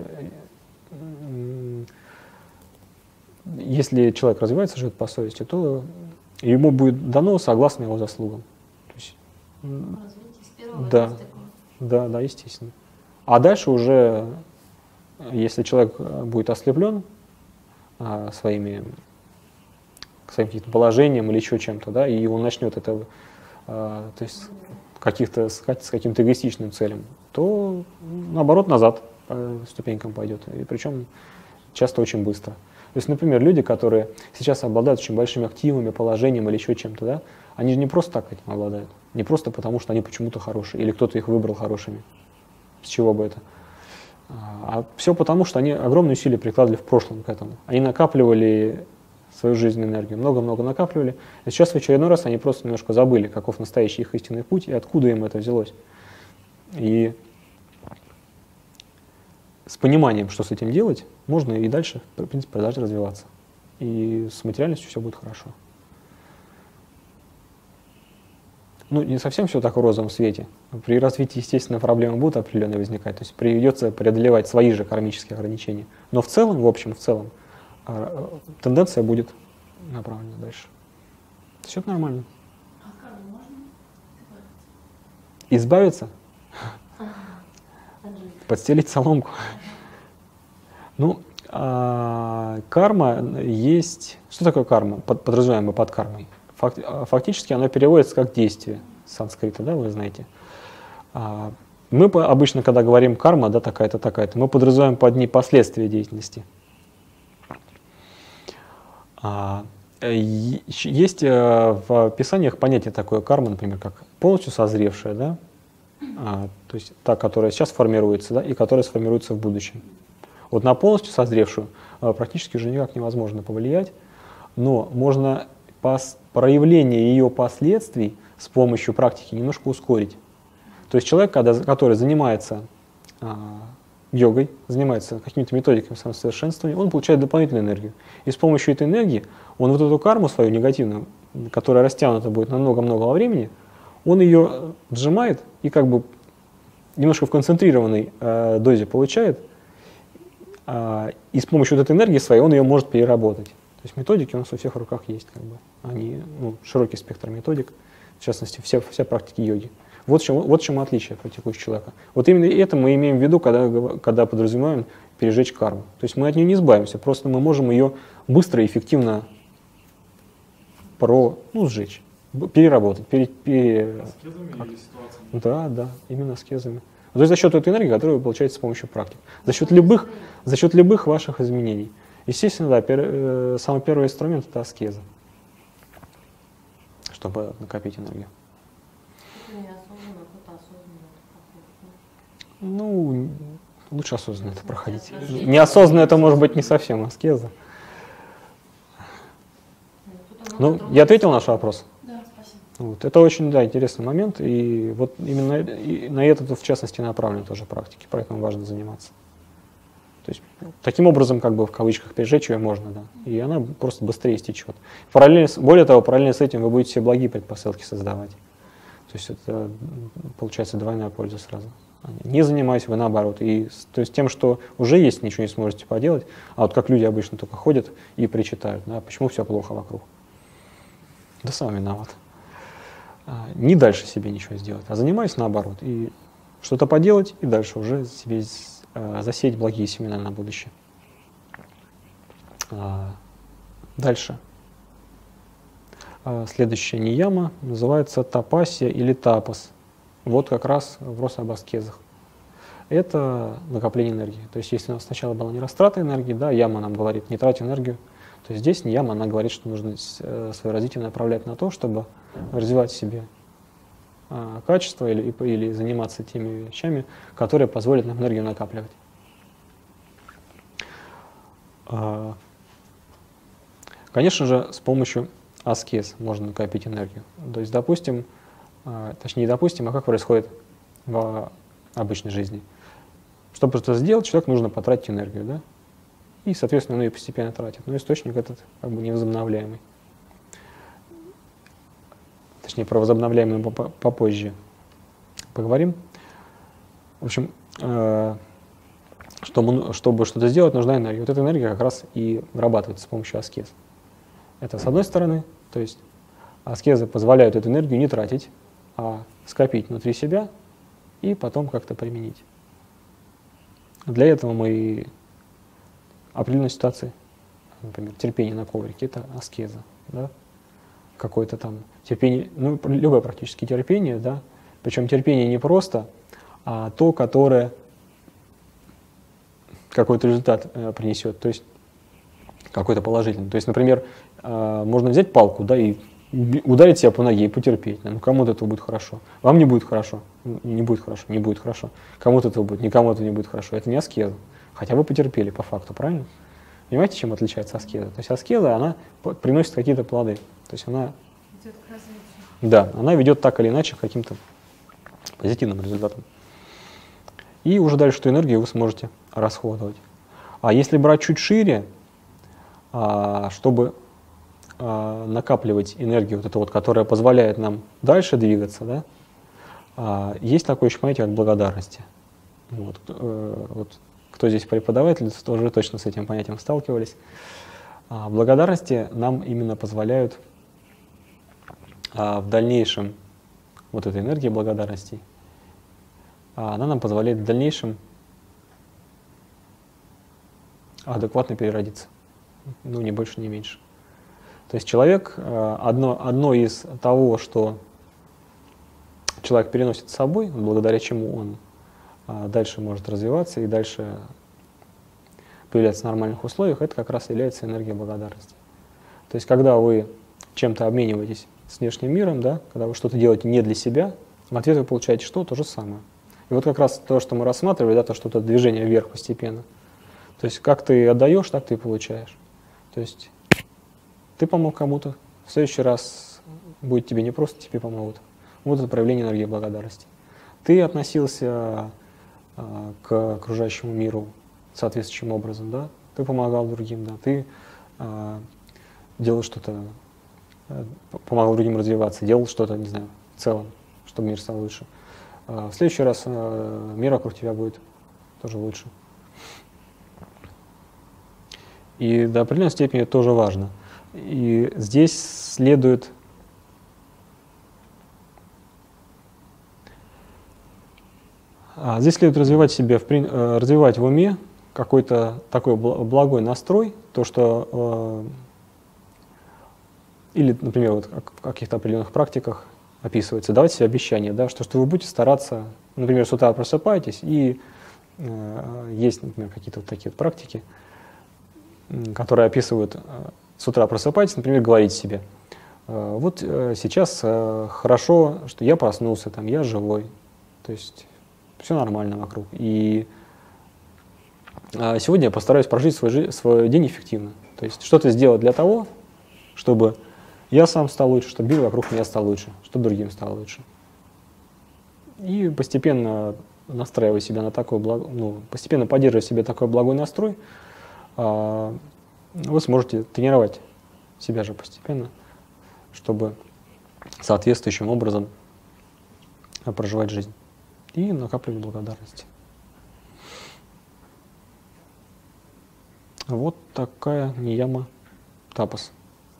если человек развивается, живет по совести, то ему будет дано согласно его заслугам. То есть, да, да, да, естественно. А дальше уже, если человек будет ослеплен а, своими, своим каким-то положением или еще чем-то, да, и он начнет это, а, то есть каких-то, с каким-то эгоистичным целям, то наоборот назад по ступенькам пойдет. И причем часто очень быстро. То есть, например, люди, которые сейчас обладают очень большими активами, положением или еще чем-то, да, они же не просто так этим обладают. Не просто потому, что они почему-то хорошие, или кто-то их выбрал хорошими. С чего бы это? А все потому, что они огромные усилия прикладывали в прошлом к этому. Они накапливали свою жизненную энергию, много-много накапливали. И сейчас в очередной раз они просто немножко забыли, каков настоящий их истинный путь и откуда им это взялось. И с пониманием, что с этим делать, можно и дальше, в принципе, продолжать развиваться. И с материальностью все будет хорошо. Ну, не совсем все так в розовом свете. При развитии, естественно, проблемы будут определенные возникать. То есть придется преодолевать свои же кармические ограничения. Но в целом, в общем, в целом, тенденция будет направлена дальше. Все это нормально. А от кармы можно избавиться? Избавиться? Подстелить соломку. Ну, а, карма есть... Что такое карма, под, подразумеваемая под кармой? Факт, фактически оно переводится как действие с санскрита, да, вы знаете. А, мы обычно, когда говорим карма, да, такая-то, такая-то, мы подразумеваем под ней последствия деятельности. А, есть в писаниях понятие такое карма, например, как полностью созревшая, да, а, то есть та, которая сейчас формируется, да, и которая сформируется в будущем. Вот на полностью созревшую а, практически уже никак невозможно повлиять, но можно пос, проявление ее последствий с помощью практики немножко ускорить. То есть человек, когда, который занимается а, йогой, занимается какими-то методиками самосовершенствования, он получает дополнительную энергию. И с помощью этой энергии он вот эту карму свою негативную, которая растянута будет на много-много времени, он ее сжимает и как бы немножко в концентрированной э, дозе получает, а, и с помощью вот этой энергии своей он ее может переработать. То есть методики у нас у всех в руках есть, как бы. Они, ну, широкий спектр методик, в частности, все, все практики йоги. Вот в чем, вот в чем отличие практикующего человека. Вот именно это мы имеем в виду, когда, когда подразумеваем пережечь карму. То есть мы от нее не избавимся, просто мы можем ее быстро и эффективно про, ну, сжечь, переработать. Пере, пере, аскезами или ситуациями? Да, да, именно аскезами. То есть за счет этой энергии, которую вы получаете с помощью практик. За счет любых, за счет любых ваших изменений. Естественно, да, пер, э, самый первый инструмент – это аскеза, чтобы накопить энергию. Ну, лучше осознанно это проходить. Неосознанно это может быть не совсем аскеза. Ну, я ответил на наш вопрос? Да, спасибо. Вот. Это очень, да, интересный момент, и вот именно и на это, в частности, направлены тоже практики, поэтому важно заниматься. То есть таким образом, как бы в кавычках, пережечь ее можно, да, и она просто быстрее стечет. Параллельно, более того, параллельно с этим вы будете себе благие предпосылки создавать. То есть это получается двойная польза сразу. Не занимаясь вы наоборот. И то есть тем, что уже есть, ничего не сможете поделать, а вот как люди обычно только ходят и причитают, да, почему все плохо вокруг. Да сам виноват. Не дальше себе ничего сделать, а занимаясь наоборот. И что-то поделать, и дальше уже себе засеять благие семена на будущее. Дальше. Следующая нияма называется тапасия или тапас. Вот как раз вопрос об аскезах. Это накопление энергии. То есть если у нас сначала была не растрата энергии, да, яма нам говорит, не трать энергию, то здесь нияма, она говорит, что нужно свое развитие направлять на то, чтобы развивать в себе а, качество или, или заниматься теми вещами, которые позволят нам энергию накапливать. А, конечно же, с помощью аскез можно накопить энергию. То есть, допустим, а, точнее, допустим, а как происходит в обычной жизни? Чтобы что-то сделать, человеку нужно потратить энергию, да? И, соответственно, он ее постепенно тратит. Но источник этот как бы невозобновляемый. Точнее, про возобновляемый попозже поговорим. В общем, э, чтобы, чтобы что-то сделать, нужна энергия. Вот эта энергия как раз и вырабатывается с помощью аскез. Это с одной стороны, то есть аскезы позволяют эту энергию не тратить, а скопить внутри себя и потом как-то применить. Для этого мы определенной ситуации, например, терпение на коврике, это аскеза, да? Какое-то там терпение, ну, любое практически терпение, да, причем терпение не просто, а то, которое какой-то результат э, принесет, то есть какой-то положительный. То есть, например, э, можно взять палку, да, и ударить себя по ноге и потерпеть. Ну, кому-то это будет хорошо. Вам не будет хорошо. Не будет хорошо, не будет хорошо. Кому-то это будет, никому это не будет хорошо. Это не аскеза. Хотя вы потерпели по факту, правильно? Понимаете, чем отличается аскеза? То есть аскеза, она приносит какие-то плоды. То есть она... Идет к развитию. Да, она ведет так или иначе к каким-то позитивным результатам. И уже дальше эту энергию вы сможете расходовать. А если брать чуть шире, чтобы накапливать энергию, вот эту вот, которая позволяет нам дальше двигаться, да, есть такое еще понятие, как благодарности. Вот, вот, кто здесь преподаватель, тоже точно с этим понятием сталкивались. Благодарности нам именно позволяют в дальнейшем, вот эта энергия благодарностей, она нам позволяет в дальнейшем адекватно переродиться. Ну, ни больше, ни меньше. То есть человек, одно, одно из того, что человек переносит с собой, благодаря чему он дальше может развиваться и дальше появляться в нормальных условиях, это как раз является энергия благодарности. То есть когда вы чем-то обмениваетесь с внешним миром, да, когда вы что-то делаете не для себя, в ответ вы получаете что? То же самое. И вот как раз то, что мы рассматривали, да, то, что это движение вверх постепенно. То есть как ты отдаешь, так ты и получаешь. То есть ты помог кому-то, в следующий раз будет тебе не просто, тебе помогут. Вот это проявление энергии благодарности. Ты относился а, к окружающему миру соответствующим образом, да? Ты помогал другим, да? Ты а, делал что-то, а, помогал другим развиваться, делал что-то, не знаю, в целом, чтобы мир стал лучше. А, в следующий раз а, мир вокруг тебя будет тоже лучше. И до определенной степени это тоже важно. И здесь следует а, здесь следует развивать себе, в, развивать в уме какой-то такой благой настрой, то, что э, или, например, вот в каких-то определенных практиках описывается, давать себе обещание, да, что, что вы будете стараться, например, с утра просыпаетесь, и э, есть, например, какие-то вот такие вот практики, которые описывают, э, с утра просыпаетесь, например, говорить себе, э, вот э, сейчас э, хорошо, что я проснулся, там, я живой, то есть все нормально вокруг, и э, сегодня я постараюсь прожить свой, свой день эффективно, то есть что-то сделать для того, чтобы я сам стал лучше, чтобы мир вокруг меня стал лучше, чтобы другим стало лучше. И постепенно настраивая себя на такой благо, ну, постепенно поддерживая в себе такой благой настрой, а, вы сможете тренировать себя же постепенно, чтобы соответствующим образом проживать жизнь и накапливать благодарность. Вот такая нияма тапас.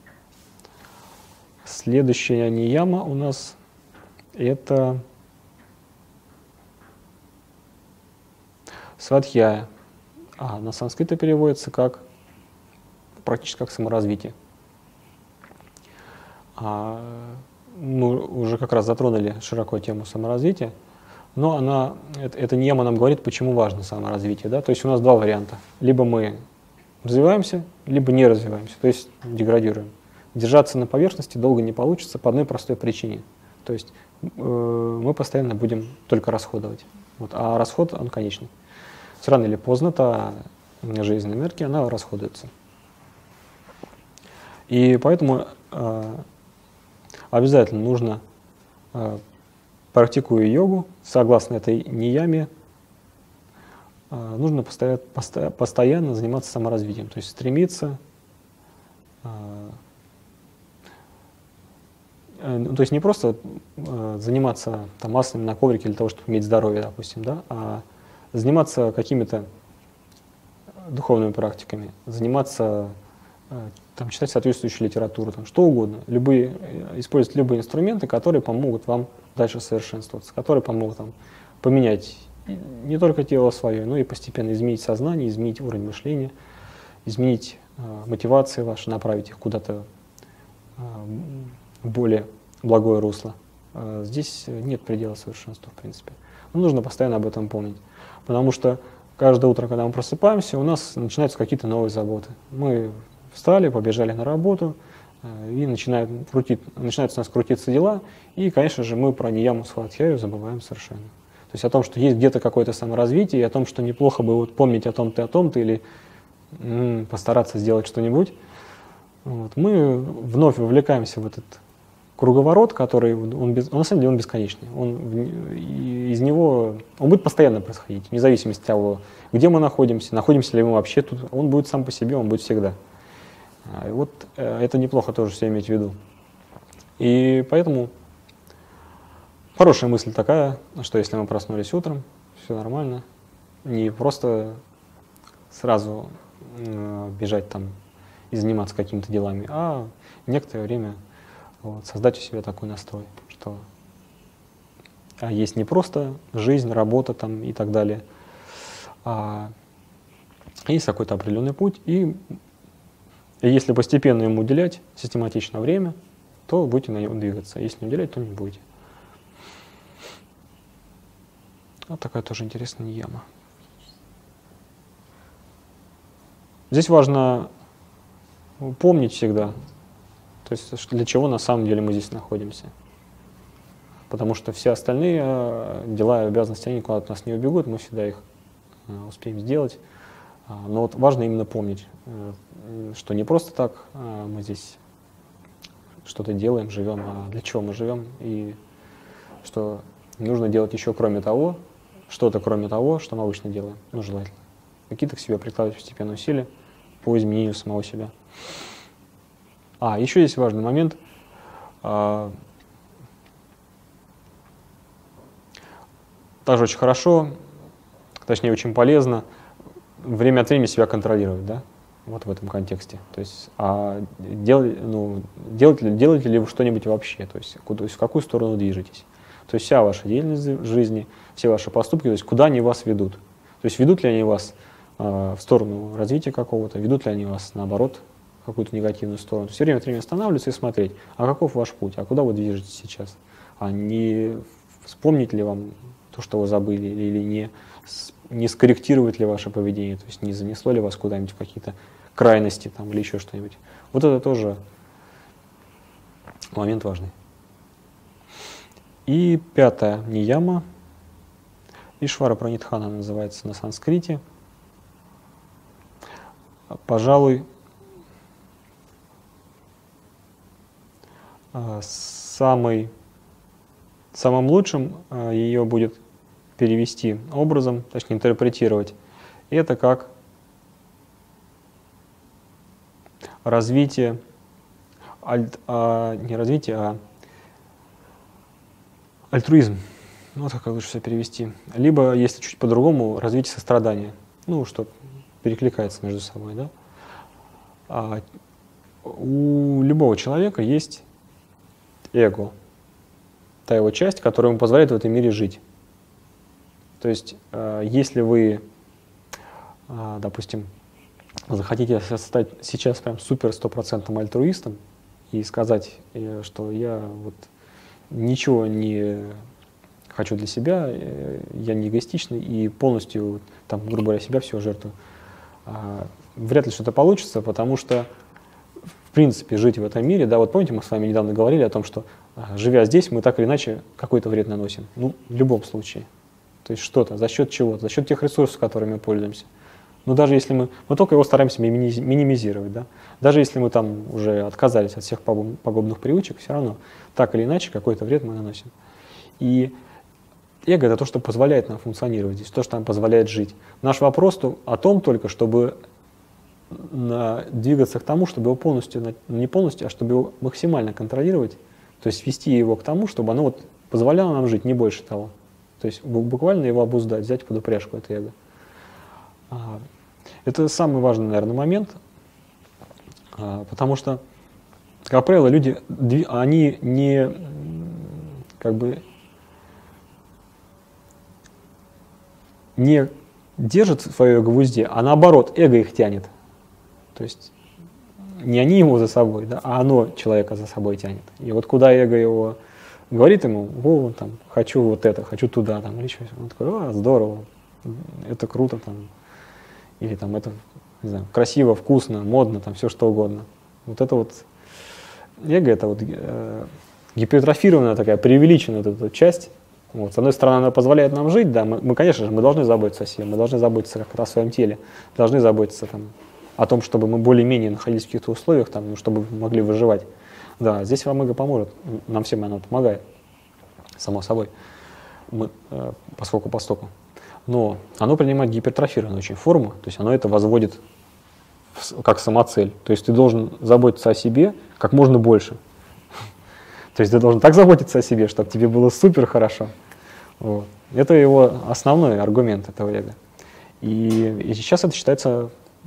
Следующая нияма у нас это свадхьяя, а на санскрите переводится как практически как саморазвитие. А мы уже как раз затронули широко тему саморазвития, но она, это, эта нияма нам говорит, почему важно саморазвитие. Да? То есть у нас два варианта. Либо мы развиваемся, либо не развиваемся, то есть деградируем. Держаться на поверхности долго не получится по одной простой причине. То есть э, мы постоянно будем только расходовать. Вот, а расход, он конечный. Рано или поздно та жизненная энергия, она расходуется. И поэтому э, обязательно нужно, э, практикуя йогу, согласно этой нияме, э, нужно постоянно, посто, постоянно заниматься саморазвитием. То есть стремиться э, то есть не просто э, заниматься там, асанами на коврике для того, чтобы иметь здоровье, допустим, да, а заниматься какими-то духовными практиками, заниматься, э, там, читать соответствующую литературу, там, что угодно, любые, использовать любые инструменты, которые помогут вам дальше совершенствоваться, которые помогут вам поменять не только тело свое, но и постепенно изменить сознание, изменить уровень мышления, изменить э, мотивации ваши, направить их куда-то э, более благое русло. Здесь нет предела совершенства, в принципе. Но нужно постоянно об этом помнить. Потому что каждое утро, когда мы просыпаемся, у нас начинаются какие-то новые заботы. Мы встали, побежали на работу, и начинают, крутить, начинаются у нас крутиться дела, и, конечно же, мы про нияму свадхьяю забываем совершенно. То есть о том, что есть где-то какое-то саморазвитие, и о том, что неплохо бы вот помнить о том-то, о том-то, или м-м, постараться сделать что-нибудь. Вот. Мы вновь вовлекаемся в этот круговорот, который, он, без, он на самом деле он бесконечный. Он, из него, он будет постоянно происходить, вне зависимости от того, где мы находимся, находимся ли мы вообще тут, он будет сам по себе, он будет всегда. И вот это неплохо тоже все иметь в виду. И поэтому хорошая мысль такая, что если мы проснулись утром, все нормально, не просто сразу бежать там и заниматься какими-то делами, а некоторое время вот, создать у себя такой настрой, что а есть не просто жизнь, работа там и так далее, а есть какой-то определенный путь, и, и если постепенно ему уделять систематично время, то будете на него двигаться, если не уделять, то не будете. Вот такая тоже интересная нияма. Здесь важно помнить всегда, то есть для чего на самом деле мы здесь находимся. Потому что все остальные дела и обязанности, они куда-то от нас не убегут, мы всегда их успеем сделать. Но вот важно именно помнить, что не просто так мы здесь что-то делаем, живем, а для чего мы живем, и что нужно делать еще кроме того, что-то кроме того, что мы обычно делаем, ну желательно. Какие-то к себе прикладывать постепенные усилия по изменению самого себя. А, еще есть важный момент. Также очень хорошо, точнее очень полезно время от времени себя контролировать, да? вот в этом контексте. То есть, а дел, ну, делаете, ли, делаете ли вы что-нибудь вообще? То есть, куда, то есть, в какую сторону движетесь? То есть, вся ваша деятельность в жизни, все ваши поступки, то есть, куда они вас ведут? То есть, ведут ли они вас э, в сторону развития какого-то, ведут ли они вас, наоборот, в какую-то негативную сторону? Все время, время останавливаться и смотреть, а каков ваш путь, а куда вы движетесь сейчас? А не вспомнить ли вам то, что вы забыли, или не, не скорректировать ли ваше поведение, то есть не занесло ли вас куда-нибудь в какие-то крайности там, или еще что-нибудь. Вот это тоже момент важный. И пятое, нияма. Ишвара Пранитхана называется на санскрите. Пожалуй, самый, самым лучшим ее будет перевести образом, точнее интерпретировать, это как развитие, альт, а, не развитие, а альтруизм. Вот как лучше все перевести. Либо, если чуть по-другому, развитие сострадания. Ну, что перекликается между собой, да? А у любого человека есть эго, та его часть, которая ему позволяет в этом мире жить. То есть, если вы, допустим, захотите стать сейчас прям супер стопроцентным альтруистом и сказать, что я вот ничего не хочу для себя, я не эгоистичный и полностью, там, грубо говоря, себя все жертвую, вряд ли что-то получится, потому что, в принципе, жить в этом мире, да, вот помните, мы с вами недавно говорили о том, что, живя здесь, мы так или иначе какой-то вред наносим, ну, в любом случае. То есть что-то, за счет чего-то, за счет тех ресурсов, которыми мы пользуемся. Но даже если мы, мы только его стараемся минимизировать, да? Даже если мы там уже отказались от всех пагубных привычек, все равно так или иначе какой-то вред мы наносим. И эго — это то, что позволяет нам функционировать здесь, то, что нам позволяет жить. Наш вопрос о том только, чтобы двигаться к тому, чтобы его полностью, не полностью, а чтобы его максимально контролировать, то есть вести его к тому, чтобы оно вот позволяло нам жить, не больше того. То есть буквально его обуздать, взять под упряжку это эго. Это самый важный, наверное, момент, потому что, как правило, люди, они не, как бы, не держат свое эго в узде, а наоборот, эго их тянет. То есть не они его за собой, да, а оно человека за собой тянет. И вот куда эго его говорит ему, о, там, хочу вот это, хочу туда, там, или что, он такой, а, здорово, это круто, там, или там это, не знаю, красиво, вкусно, модно, там, все что угодно. Вот это вот эго, это вот э, гипертрофированная такая, преувеличенная вот эта часть. Вот. С одной стороны, она позволяет нам жить, да, мы, мы, конечно же, мы должны заботиться о себе, мы должны заботиться как-то о своем теле, должны заботиться там, о том, чтобы мы более-менее находились в каких-то условиях, там, ну, чтобы могли выживать. Да, здесь вам эго поможет, нам всем оно помогает, само собой, мы, э, поскольку постоку. Но оно принимает гипертрофированную очень форму, то есть оно это возводит в, как самоцель. То есть ты должен заботиться о себе как можно больше. То есть ты должен так заботиться о себе, чтобы тебе было супер хорошо. Вот. Это его основной аргумент этого эго. И, и сейчас это считается,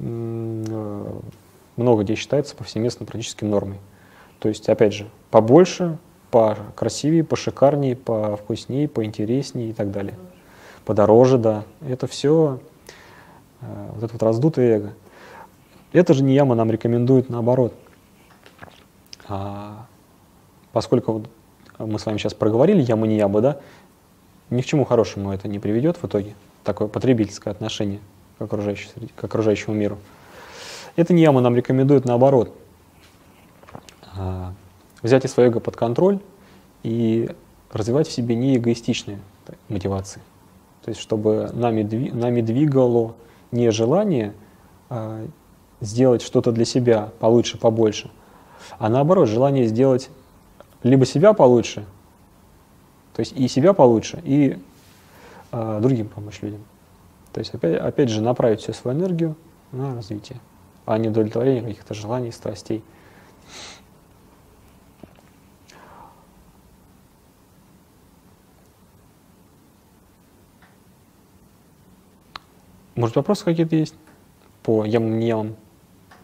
много где считается повсеместно практически нормой. То есть, опять же, побольше, покрасивее, пошикарнее, повкуснее, поинтереснее и так далее. Подороже, да. Это все э, вот это вот раздутое эго. Это же нияма нам рекомендует наоборот. А, поскольку вот мы с вами сейчас проговорили яма нияма, да, ни к чему хорошему это не приведет в итоге, такое потребительское отношение к, окружающей, к окружающему миру. Это нияма нам рекомендует наоборот. А, взять и свое эго под контроль и развивать в себе не эгоистичные мотивации. То есть, чтобы нами, нами двигало не желание а, сделать что-то для себя получше, побольше, а наоборот, желание сделать либо себя получше, то есть и себя получше, и а, другим помочь людям. То есть, опять, опять же, направить всю свою энергию на развитие, а не удовлетворение каких-то желаний, страстей. Может, вопросы какие-то есть по ямам-ниямам?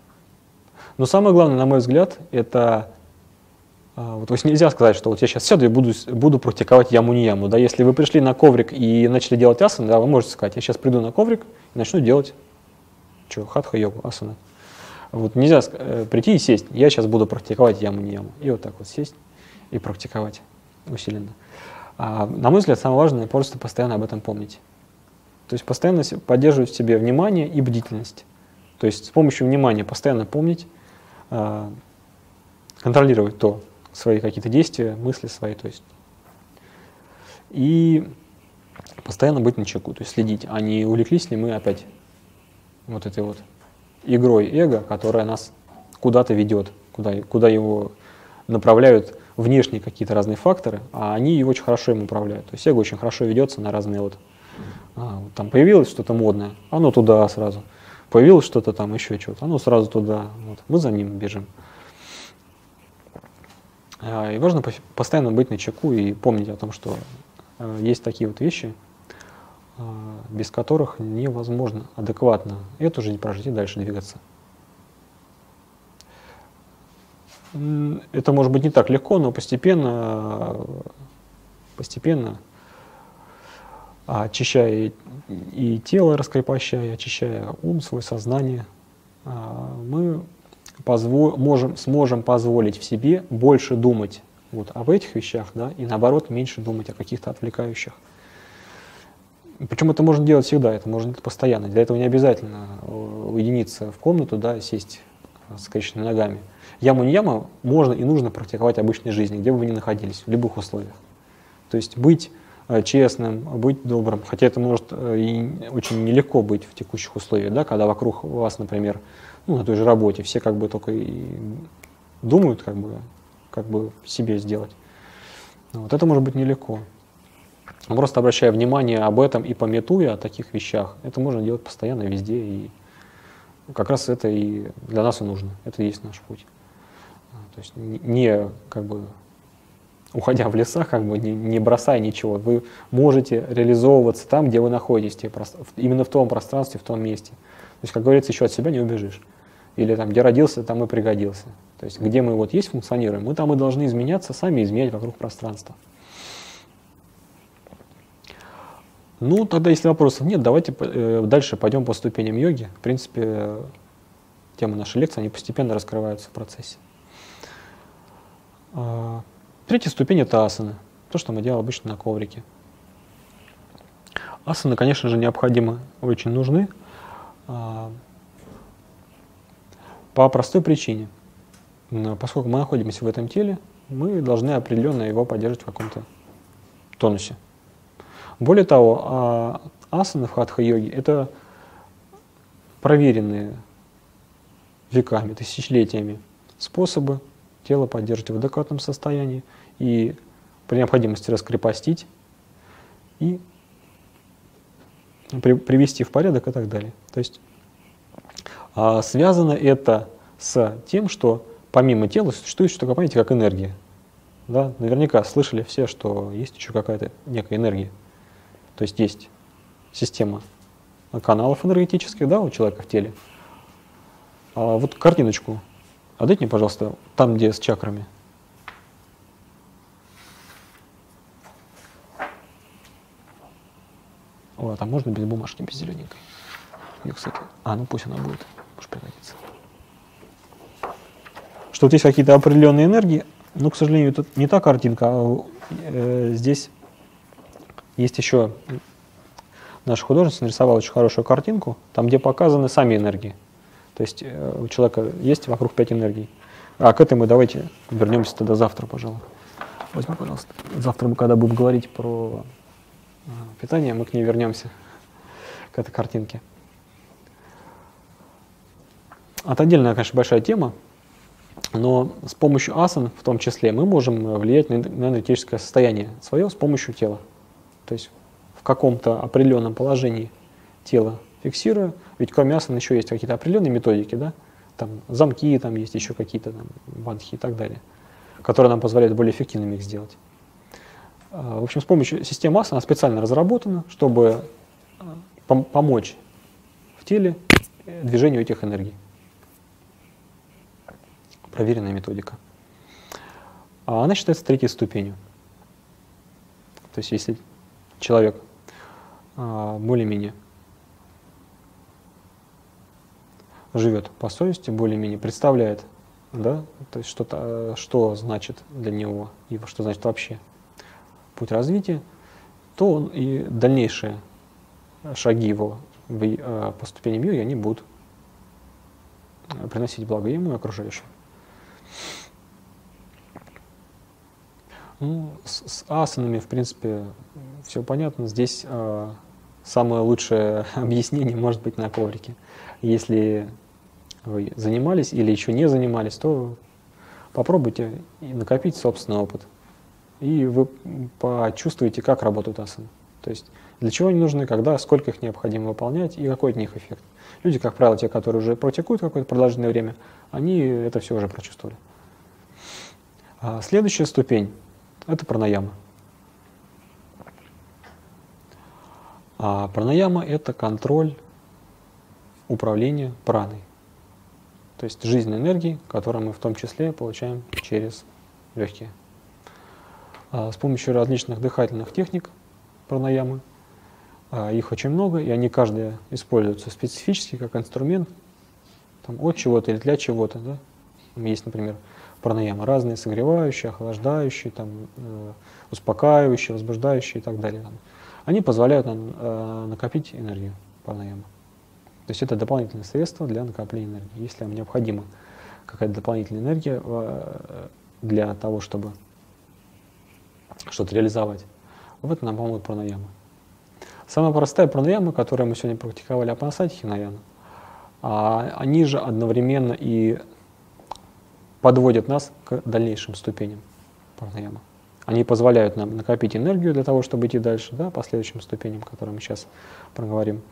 Но самое главное, на мой взгляд, это вот, то есть нельзя сказать, что вот я сейчас сяду и буду, буду практиковать яму-не-яму. Да? Если вы пришли на коврик и начали делать асаны, да, вы можете сказать, я сейчас приду на коврик и начну делать что, хатха-йогу, асаны. Вот нельзя э, прийти и сесть, я сейчас буду практиковать яму-не-яму. И вот так вот сесть и практиковать усиленно. А, на мой взгляд, самое важное просто постоянно об этом помнить. То есть постоянно поддерживать в себе внимание и бдительность. То есть с помощью внимания постоянно помнить, э, контролировать то, свои какие-то действия, мысли свои, то есть. И постоянно быть начеку, то есть следить, а не увлеклись ли мы опять вот этой вот игрой эго, которая нас куда-то ведет, куда, куда его направляют внешние какие-то разные факторы, а они очень хорошо им управляют. То есть эго очень хорошо ведется на разные вот, а, вот там появилось что-то модное, оно туда сразу. Появилось что-то там еще что-то, оно сразу туда. Вот. Мы за ним бежим. И важно постоянно быть начеку и помнить о том, что есть такие вот вещи, без которых невозможно адекватно эту жизнь прожить и дальше двигаться. Это может быть не так легко, но постепенно, постепенно очищая и тело, раскрепощая, очищая ум, свое сознание, мы Позво можем, сможем позволить в себе больше думать вот об этих вещах, да, и наоборот меньше думать о каких-то отвлекающих. Причем это можно делать всегда, это можно делать постоянно. Для этого не обязательно уединиться в комнату, да, сесть с скрещенными ногами. Яму-не-яму можно и нужно практиковать в обычной жизни, где бы вы ни находились, в любых условиях. То есть быть честным, быть добрым, хотя это может и очень нелегко быть в текущих условиях, да, когда вокруг вас, например, ну, на той же работе, все как бы только и думают, как бы, как бы себе сделать. Вот это может быть нелегко. Но просто обращая внимание об этом и памятуя о таких вещах, это можно делать постоянно, везде. И как раз это и для нас и нужно. Это и есть наш путь. То есть не как бы уходя в леса, как бы не, не бросая ничего. Вы можете реализовываться там, где вы находитесь, именно в том пространстве, в том месте. То есть, как говорится, еще от себя не убежишь. Или там, где родился, там и пригодился. То есть, где мы вот есть, функционируем, мы там и должны изменяться, сами изменять вокруг пространства. Ну, тогда, если вопросов нет, давайте э, дальше пойдем по ступеням йоги. В принципе, э, темы нашей лекции, они постепенно раскрываются в процессе. Э, третья ступень – это асаны. То, что мы делаем обычно на коврике. Асаны, конечно же, необходимы, очень нужны. По простой причине. Поскольку мы находимся в этом теле, мы должны определенно его поддерживать в каком-то тонусе. Более того, асаны в хатха-йоге – это проверенные веками, тысячелетиями способы тело поддерживать в адекватном состоянии и при необходимости раскрепостить и при, привести в порядок и так далее. То есть а, связано это с тем, что помимо тела существует что такое понятие, как энергия. Да? Наверняка слышали все, что есть еще какая-то некая энергия. То есть есть система каналов энергетических, да, у человека в теле. А вот картиночку отдайте мне, пожалуйста, там, где с чакрами. О, а там можно без бумажки, без зелененькой. Ее, кстати, а, ну пусть она будет, может пригодится. Что вот есть какие-то определенные энергии, но, к сожалению, тут не та картинка, а э, здесь есть еще наша художница нарисовала очень хорошую картинку, там, где показаны сами энергии. То есть э, у человека есть вокруг пять энергий. А к этому давайте вернемся тогда завтра, пожалуй. Возьми, пожалуйста. Завтра мы, когда будем говорить про э, питание, мы к ней вернемся, к этой картинке. Это отдельная, конечно, большая тема, но с помощью асан, в том числе, мы можем влиять на энергетическое состояние свое с помощью тела. То есть в каком-то определенном положении тела фиксируя, ведь кроме асан еще есть какие-то определенные методики, да? Там замки, там есть еще какие-то там, бандхи и так далее, которые нам позволяют более эффективными их сделать. В общем, с помощью системы асан она специально разработана, чтобы пом- помочь в теле движению этих энергий. проверенная методика. А она считается третьей ступенью. То есть если человек а, более-менее живет по совести, более-менее представляет, да, то есть что-то, что значит для него и что значит вообще путь развития, то он и дальнейшие шаги его в, по ступеням йоги, они будут приносить благо ему и окружающим. Ну, с, с асанами, в принципе, все понятно. Здесь э, самое лучшее объяснение может быть на коврике. Если вы занимались или еще не занимались, то попробуйте накопить собственный опыт. И вы почувствуете, как работают асаны. То есть для чего они нужны, когда, сколько их необходимо выполнять и какой от них эффект. Люди, как правило, те, которые уже практикуют какое-то продолжительное время, они это все уже прочувствовали. А следующая ступень – это пранаяма. А пранаяма – это контроль управления праной. То есть жизненной энергией, которую мы в том числе получаем через легкие. А с помощью различных дыхательных техник пранаямы, а их очень много, и они каждая используются специфически как инструмент там, от чего-то или для чего-то. Да? Есть, например, пранаяма разные, согревающие, охлаждающие, там, э, успокаивающие, возбуждающие и так далее. Там. Они позволяют нам э, накопить энергию пранаяма. То есть это дополнительное средство для накопления энергии. Если вам необходима какая-то дополнительная энергия э, для того, чтобы что-то реализовать, в этом нам помогут пранаямы. Самая простая пранаяма, которую мы сегодня практиковали, апанасати хинаяна, а они же одновременно и подводят нас к дальнейшим ступеням пранаямы. Они позволяют нам накопить энергию для того, чтобы идти дальше, да, по следующим ступеням, которые мы сейчас проговорим.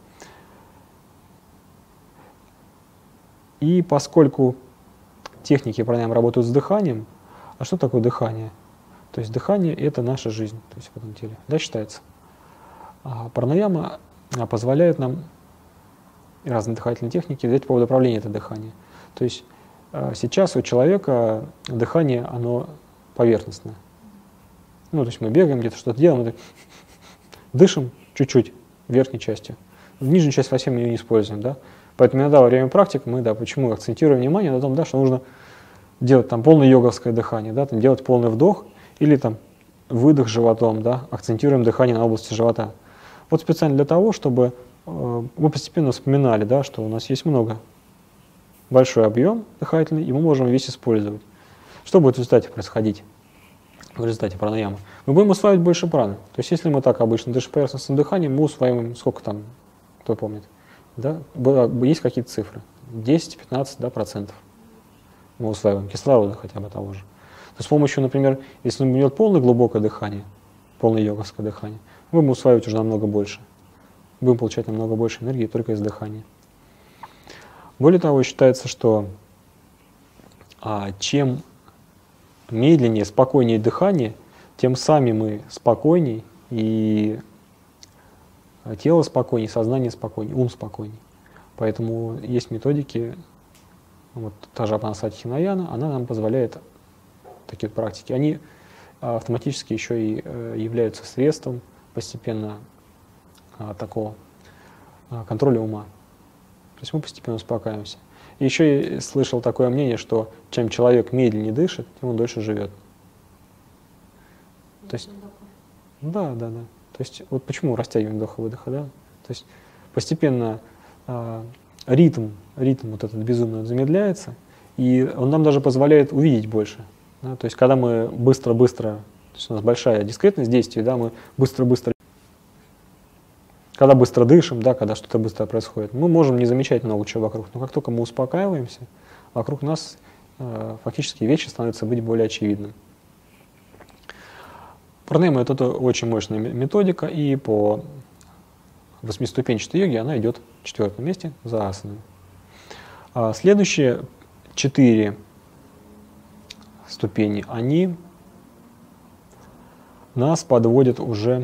И поскольку техники пранаямы работают с дыханием, а что такое дыхание? То есть дыхание – это наша жизнь, то есть в этом теле, да, считается. А пранаяма позволяет нам разные дыхательные техники взять повод управления это дыхание. То есть сейчас у человека дыхание, оно поверхностное. Ну, то есть мы бегаем, где-то что-то делаем, это... дышим чуть-чуть верхней частью. В нижнюю часть совсем ее не используем, да. Поэтому иногда во время практик мы, да, почему акцентируем внимание на том, да, что нужно делать там полное йоговское дыхание, да, там, делать полный вдох или там выдох животом, да, акцентируем дыхание на области живота. Вот специально для того, чтобы э, мы постепенно вспоминали, да, что у нас есть много, большой объем дыхательный, и мы можем весь использовать. Что будет в результате происходить? В результате пранаямы. Мы будем усваивать больше праны. То есть если мы так обычно дышим поверхностным дыханием, мы усваиваем, сколько там, кто помнит, да, есть какие-то цифры, десять-пятнадцать, да, процентов мы усваиваем кислорода хотя бы того же. То с помощью, например, если у него полное глубокое дыхание, полное йоговское дыхание, мы будем усваивать уже намного больше. Будем получать намного больше энергии только из дыхания. Более того, считается, что а, чем медленнее, спокойнее дыхание, тем сами мы спокойней, и тело спокойнее, сознание спокойнее, ум спокойнее. Поэтому есть методики, вот та же апанасати хинаяна, она нам позволяет такие практики. Они автоматически еще и являются средством постепенно а, такого а, контроля ума. То есть мы постепенно успокаиваемся. И еще я слышал такое мнение, что чем человек медленнее дышит, тем он дольше живет. То есть, да, да, да. То есть вот почему растягиваем вдоха-выдоха, да? То есть постепенно а, ритм, ритм вот этот безумно замедляется, и он нам даже позволяет увидеть больше. Да? То есть когда мы быстро-быстро, то есть у нас большая дискретность действий, да, мы быстро-быстро, когда быстро дышим, да, когда что-то быстро происходит, мы можем не замечать много чего вокруг. Но как только мы успокаиваемся, вокруг нас э, фактически вещи становятся быть более очевидным. Пранаяма — это очень мощная методика, и по восьмиступенчатой йоге она идет в четвертом месте за асанами. А следующие четыре ступени, они нас подводят уже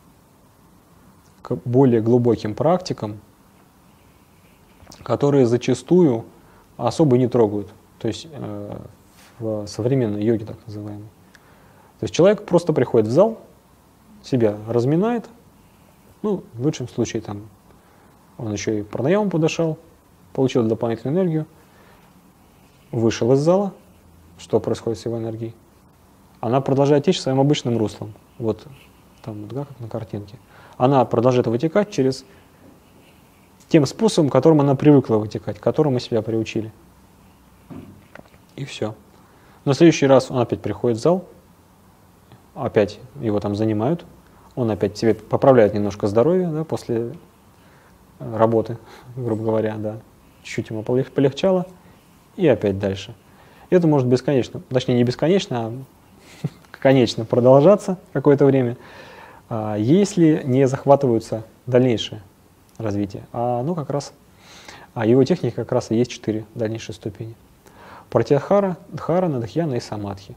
к более глубоким практикам, которые зачастую особо не трогают. То есть э, в современной йоге, так называемой. То есть человек просто приходит в зал, себя разминает, ну, в лучшем случае там он еще и пранаяму подошел, получил дополнительную энергию, вышел из зала. Что происходит с его энергией? Она продолжает течь своим обычным руслом. Вот там, да, как на картинке. Она продолжает вытекать через тем способом, которым она привыкла вытекать, к которому мы себя приучили. И все. На следующий раз он опять приходит в зал, опять его там занимают, он опять себе поправляет немножко здоровье, да, после работы, грубо говоря, да, чуть-чуть ему полегчало, и опять дальше. Это может бесконечно, точнее не бесконечно, а конечно продолжаться какое-то время, если не захватываются дальнейшее развитие. А ну как раз, а его техника как раз и есть четыре дальнейшие ступени. Пратьяхара, дхарана, дхьяна и самадхи.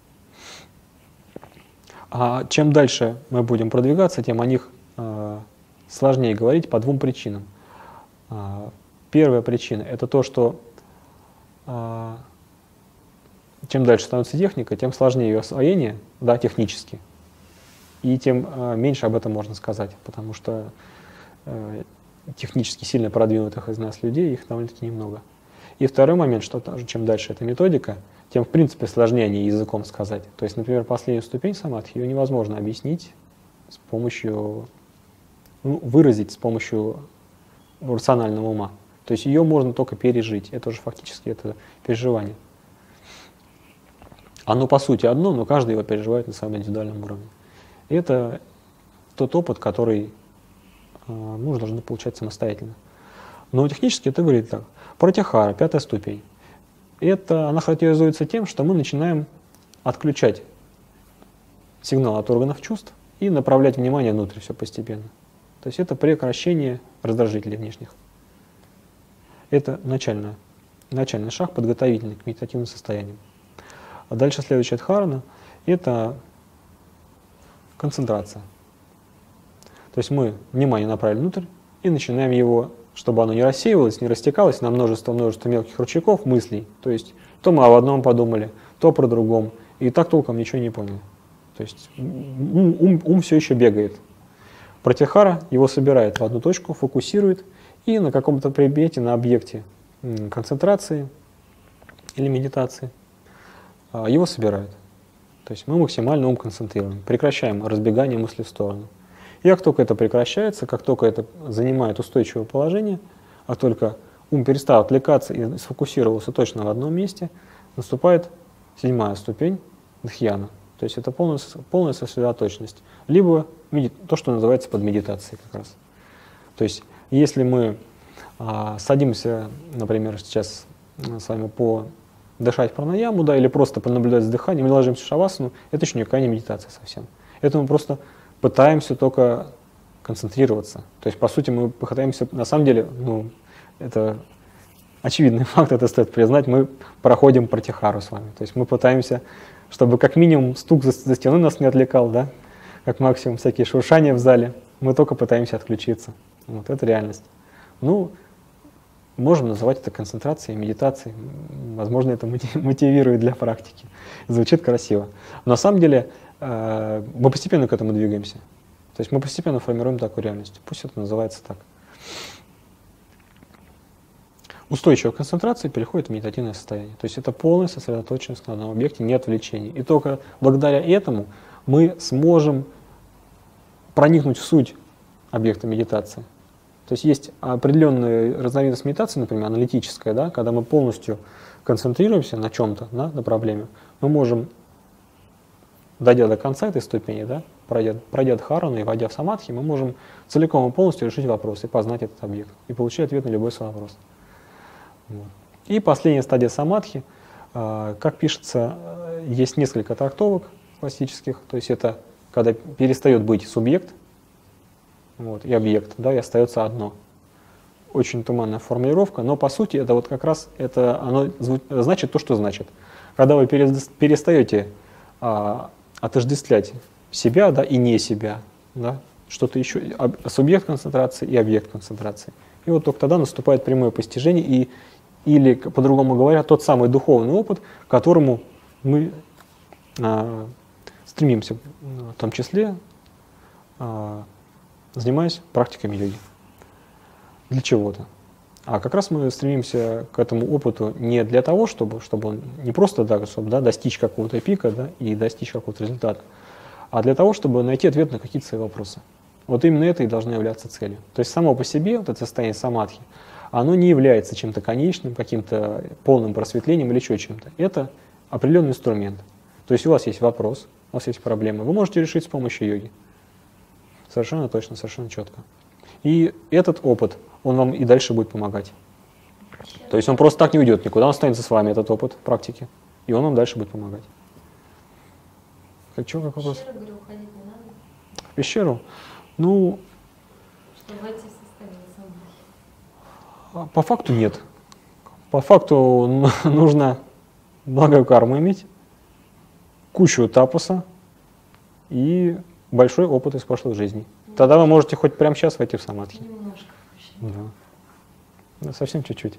А чем дальше мы будем продвигаться, тем о них э, сложнее говорить по двум причинам. Э, первая причина — это то, что э, чем дальше становится техника, тем сложнее ее освоение, да, технически, и тем э, меньше об этом можно сказать, потому что э, технически сильно продвинутых из нас людей, их довольно-таки немного. И второй момент, что чем дальше эта методика, тем, в принципе, сложнее не языком сказать. То есть, например, последнюю ступень самадхи, ее невозможно объяснить с помощью, ну, выразить с помощью рационального ума. То есть ее можно только пережить. Это уже фактически это переживание. Оно по сути одно, но каждый его переживает на своем индивидуальном уровне. И это тот опыт, который э, мы должны получать самостоятельно. Но технически это выглядит так. Пратьяхара, пятая ступень. Это, она характеризуется тем, что мы начинаем отключать сигнал от органов чувств и направлять внимание внутрь все постепенно. То есть это прекращение раздражителей внешних. Это начальный, начальный шаг, подготовительный к медитативным состояниям. А дальше следующая дхарана — это концентрация. То есть мы внимание направили внутрь и начинаем его, чтобы оно не рассеивалось, не растекалось на множество-множество мелких ручейков мыслей. То есть то мы об одном подумали, то про другом, и так толком ничего не поняли. То есть ум, ум, ум все еще бегает. Пратьяхара его собирает в одну точку, фокусирует, и на каком-то предмете, на объекте концентрации или медитации его собирает. То есть мы максимально ум концентрируем, прекращаем разбегание мысли в сторону. И как только это прекращается, как только это занимает устойчивое положение, а только ум перестал отвлекаться и сфокусировался точно в одном месте, наступает седьмая ступень дхьяна. То есть это полная, полная сосредоточенность, либо то, что называется под медитацией как раз. То есть если мы а, садимся, например, сейчас с вами по дышать пранаяму, да, или просто понаблюдать за дыханием, или ложимся в шавасану, это еще никакая не медитация совсем. Это мы просто пытаемся только концентрироваться. То есть, по сути, мы пытаемся, на самом деле, ну, это очевидный факт, это стоит признать, мы проходим пратьяхару с вами. То есть мы пытаемся, чтобы как минимум стук за, за стеной нас не отвлекал, да, как максимум всякие шуршания в зале, мы только пытаемся отключиться. Вот это реальность. Ну, можем называть это концентрацией, медитацией. Возможно, это мотивирует для практики. Звучит красиво. Но на самом деле э, мы постепенно к этому двигаемся. То есть мы постепенно формируем такую реальность. Пусть это называется так. Устойчивая концентрация переходит в медитативное состояние. То есть это полная сосредоточенность на одном объекте, нет отвлечений. И только благодаря этому мы сможем проникнуть в суть объекта медитации. То есть есть определенная разновидность медитации, например, аналитическая, да, когда мы полностью концентрируемся на чем-то, да, на проблеме, мы можем, дойдя до конца этой ступени, да, пройдя, пройдя дхарану и войдя в самадхи, мы можем целиком и полностью решить вопрос и познать этот объект, и получить ответ на любой свой вопрос. Вот. И последняя стадия самадхи, э, как пишется, есть несколько трактовок классических, то есть это когда перестает быть субъект, вот, и объект, да, и остается одно. Очень туманная формулировка, но по сути это вот как раз это оно значит то, что значит. Когда вы перестаете а, отождествлять себя, да, и не себя, да, что-то еще, субъект концентрации и объект концентрации. И вот только тогда наступает прямое постижение, и, или, по-другому говоря, тот самый духовный опыт, к которому мы а, стремимся, в том числе, а, занимаясь практиками йоги. Для чего-то. А как раз мы стремимся к этому опыту не для того, чтобы, чтобы он не просто так, чтобы да, достичь какого-то пика, да, и достичь какого-то результата, а для того, чтобы найти ответ на какие-то свои вопросы. Вот именно это и должно являться целью. То есть само по себе вот это состояние самадхи, оно не является чем-то конечным, каким-то полным просветлением или еще чем-то. Это определенный инструмент. То есть у вас есть вопрос, у вас есть проблема, вы можете решить с помощью йоги. Совершенно точно, совершенно четко. И этот опыт, он вам и дальше будет помогать. То есть он просто так не уйдет никуда, он останется с вами, этот опыт практики, и он вам дальше будет помогать. Как, что, как вопрос? В пещеру, говорю, уходить не надо? В пещеру? Ну, чтобы войти в состояние самадхи. По факту нет. По факту нужно благую карму иметь, кучу тапаса и большой опыт из прошлых жизней. Тогда вы можете хоть прямо сейчас войти в самадхи. Немножко. Да. Да, совсем чуть-чуть.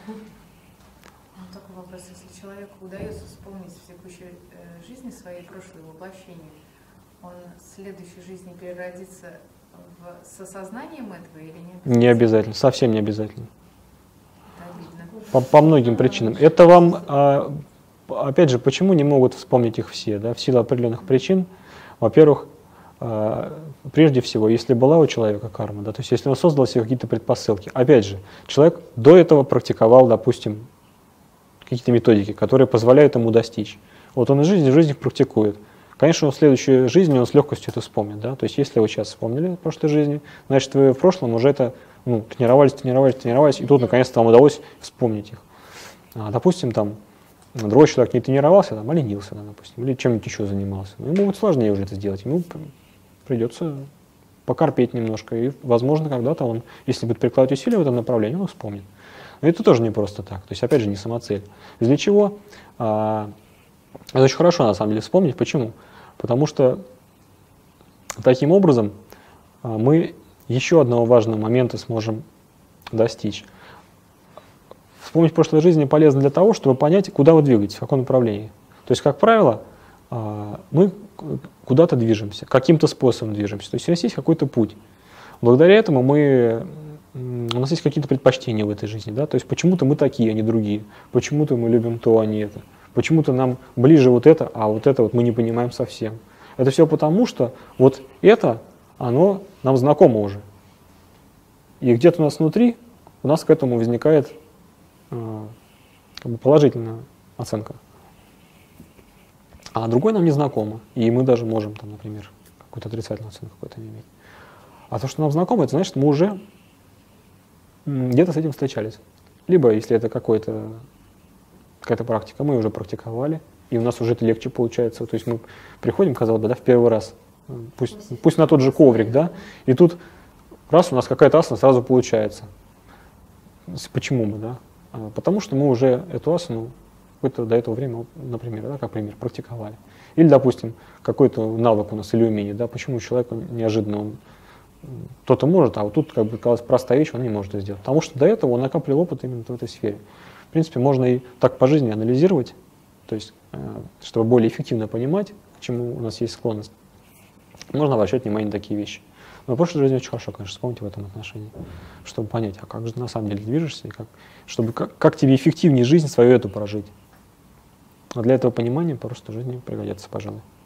Такой вопрос. Если человеку удается вспомнить все кучи э, жизни своей прошлой воплощения, он в следующей жизни переродится в, с осознанием этого или не? Не обязательно, совсем не обязательно. Это обидно. По, по многим причинам. Это вам, а, опять же, почему не могут вспомнить их все? Да? В силу определенных причин. Во-первых, а, прежде всего, если была у человека карма, да, то есть если он создал себе какие-то предпосылки. Опять же, человек до этого практиковал, допустим, какие-то методики, которые позволяют ему достичь. Вот он из жизни в жизнь их практикует. Конечно, в следующей жизни он с легкостью это вспомнит. Да? То есть если вы сейчас вспомнили в прошлой жизни, значит вы в прошлом уже это ну, тренировались, тренировались, тренировались, и тут наконец-то вам удалось вспомнить их. А, допустим, там другой человек не тренировался, там, а ленился, да, допустим, или чем-нибудь еще занимался. Ему будет сложнее уже это сделать. Ему придется покорпеть немножко, и, возможно, когда-то он, если будет прикладывать усилия в этом направлении, он вспомнит. Но это тоже не просто так. То есть, опять же, не самоцель. Для чего? А, это очень хорошо, на самом деле, вспомнить. Почему? Потому что таким образом а, мы еще одного важного момента сможем достичь. Вспомнить в прошлой жизни полезно для того, чтобы понять, куда вы двигаетесь, в каком направлении. То есть, как правило, а, мы куда-то движемся, каким-то способом движемся. То есть у нас есть какой-то путь. Благодаря этому мы, у нас есть какие-то предпочтения в этой жизни. Да? То есть почему-то мы такие, а не другие. Почему-то мы любим то, а не это. Почему-то нам ближе вот это, а вот это вот мы не понимаем совсем. Это все потому, что вот это, оно нам знакомо уже. И где-то у нас внутри, у нас к этому возникает э, как бы положительная оценка. А другой нам не знакомо, и мы даже можем, там, например, какую-то отрицательную оценку какую-то иметь. А то, что нам знакомо, это значит, мы уже где-то с этим встречались. Либо, если это какой-то, какая-то практика, мы уже практиковали, и у нас уже это легче получается. То есть мы приходим, казалось бы, да, в первый раз, пусть, пусть на тот же коврик, да, и тут раз у нас какая-то асана сразу получается. Почему бы, да? Потому что мы уже эту асану какое-то до этого времени, например, да, как пример, практиковали. Или, допустим, какой-то навык у нас или умение, да, почему человеку неожиданно он кто-то может, а вот тут, как бы, казалось, простая вещь, он не может это сделать. Потому что до этого он накапливал опыт именно в этой сфере. В принципе, можно и так по жизни анализировать, то есть, чтобы более эффективно понимать, к чему у нас есть склонность. Можно обращать внимание на такие вещи. Но в прошлой жизни очень хорошо, конечно, вспомнить в этом отношении, чтобы понять, а как же на самом деле движешься, и как, чтобы, как, как тебе эффективнее жизнь свою эту прожить. А для этого понимания просто жизни пригодятся, пожалуй.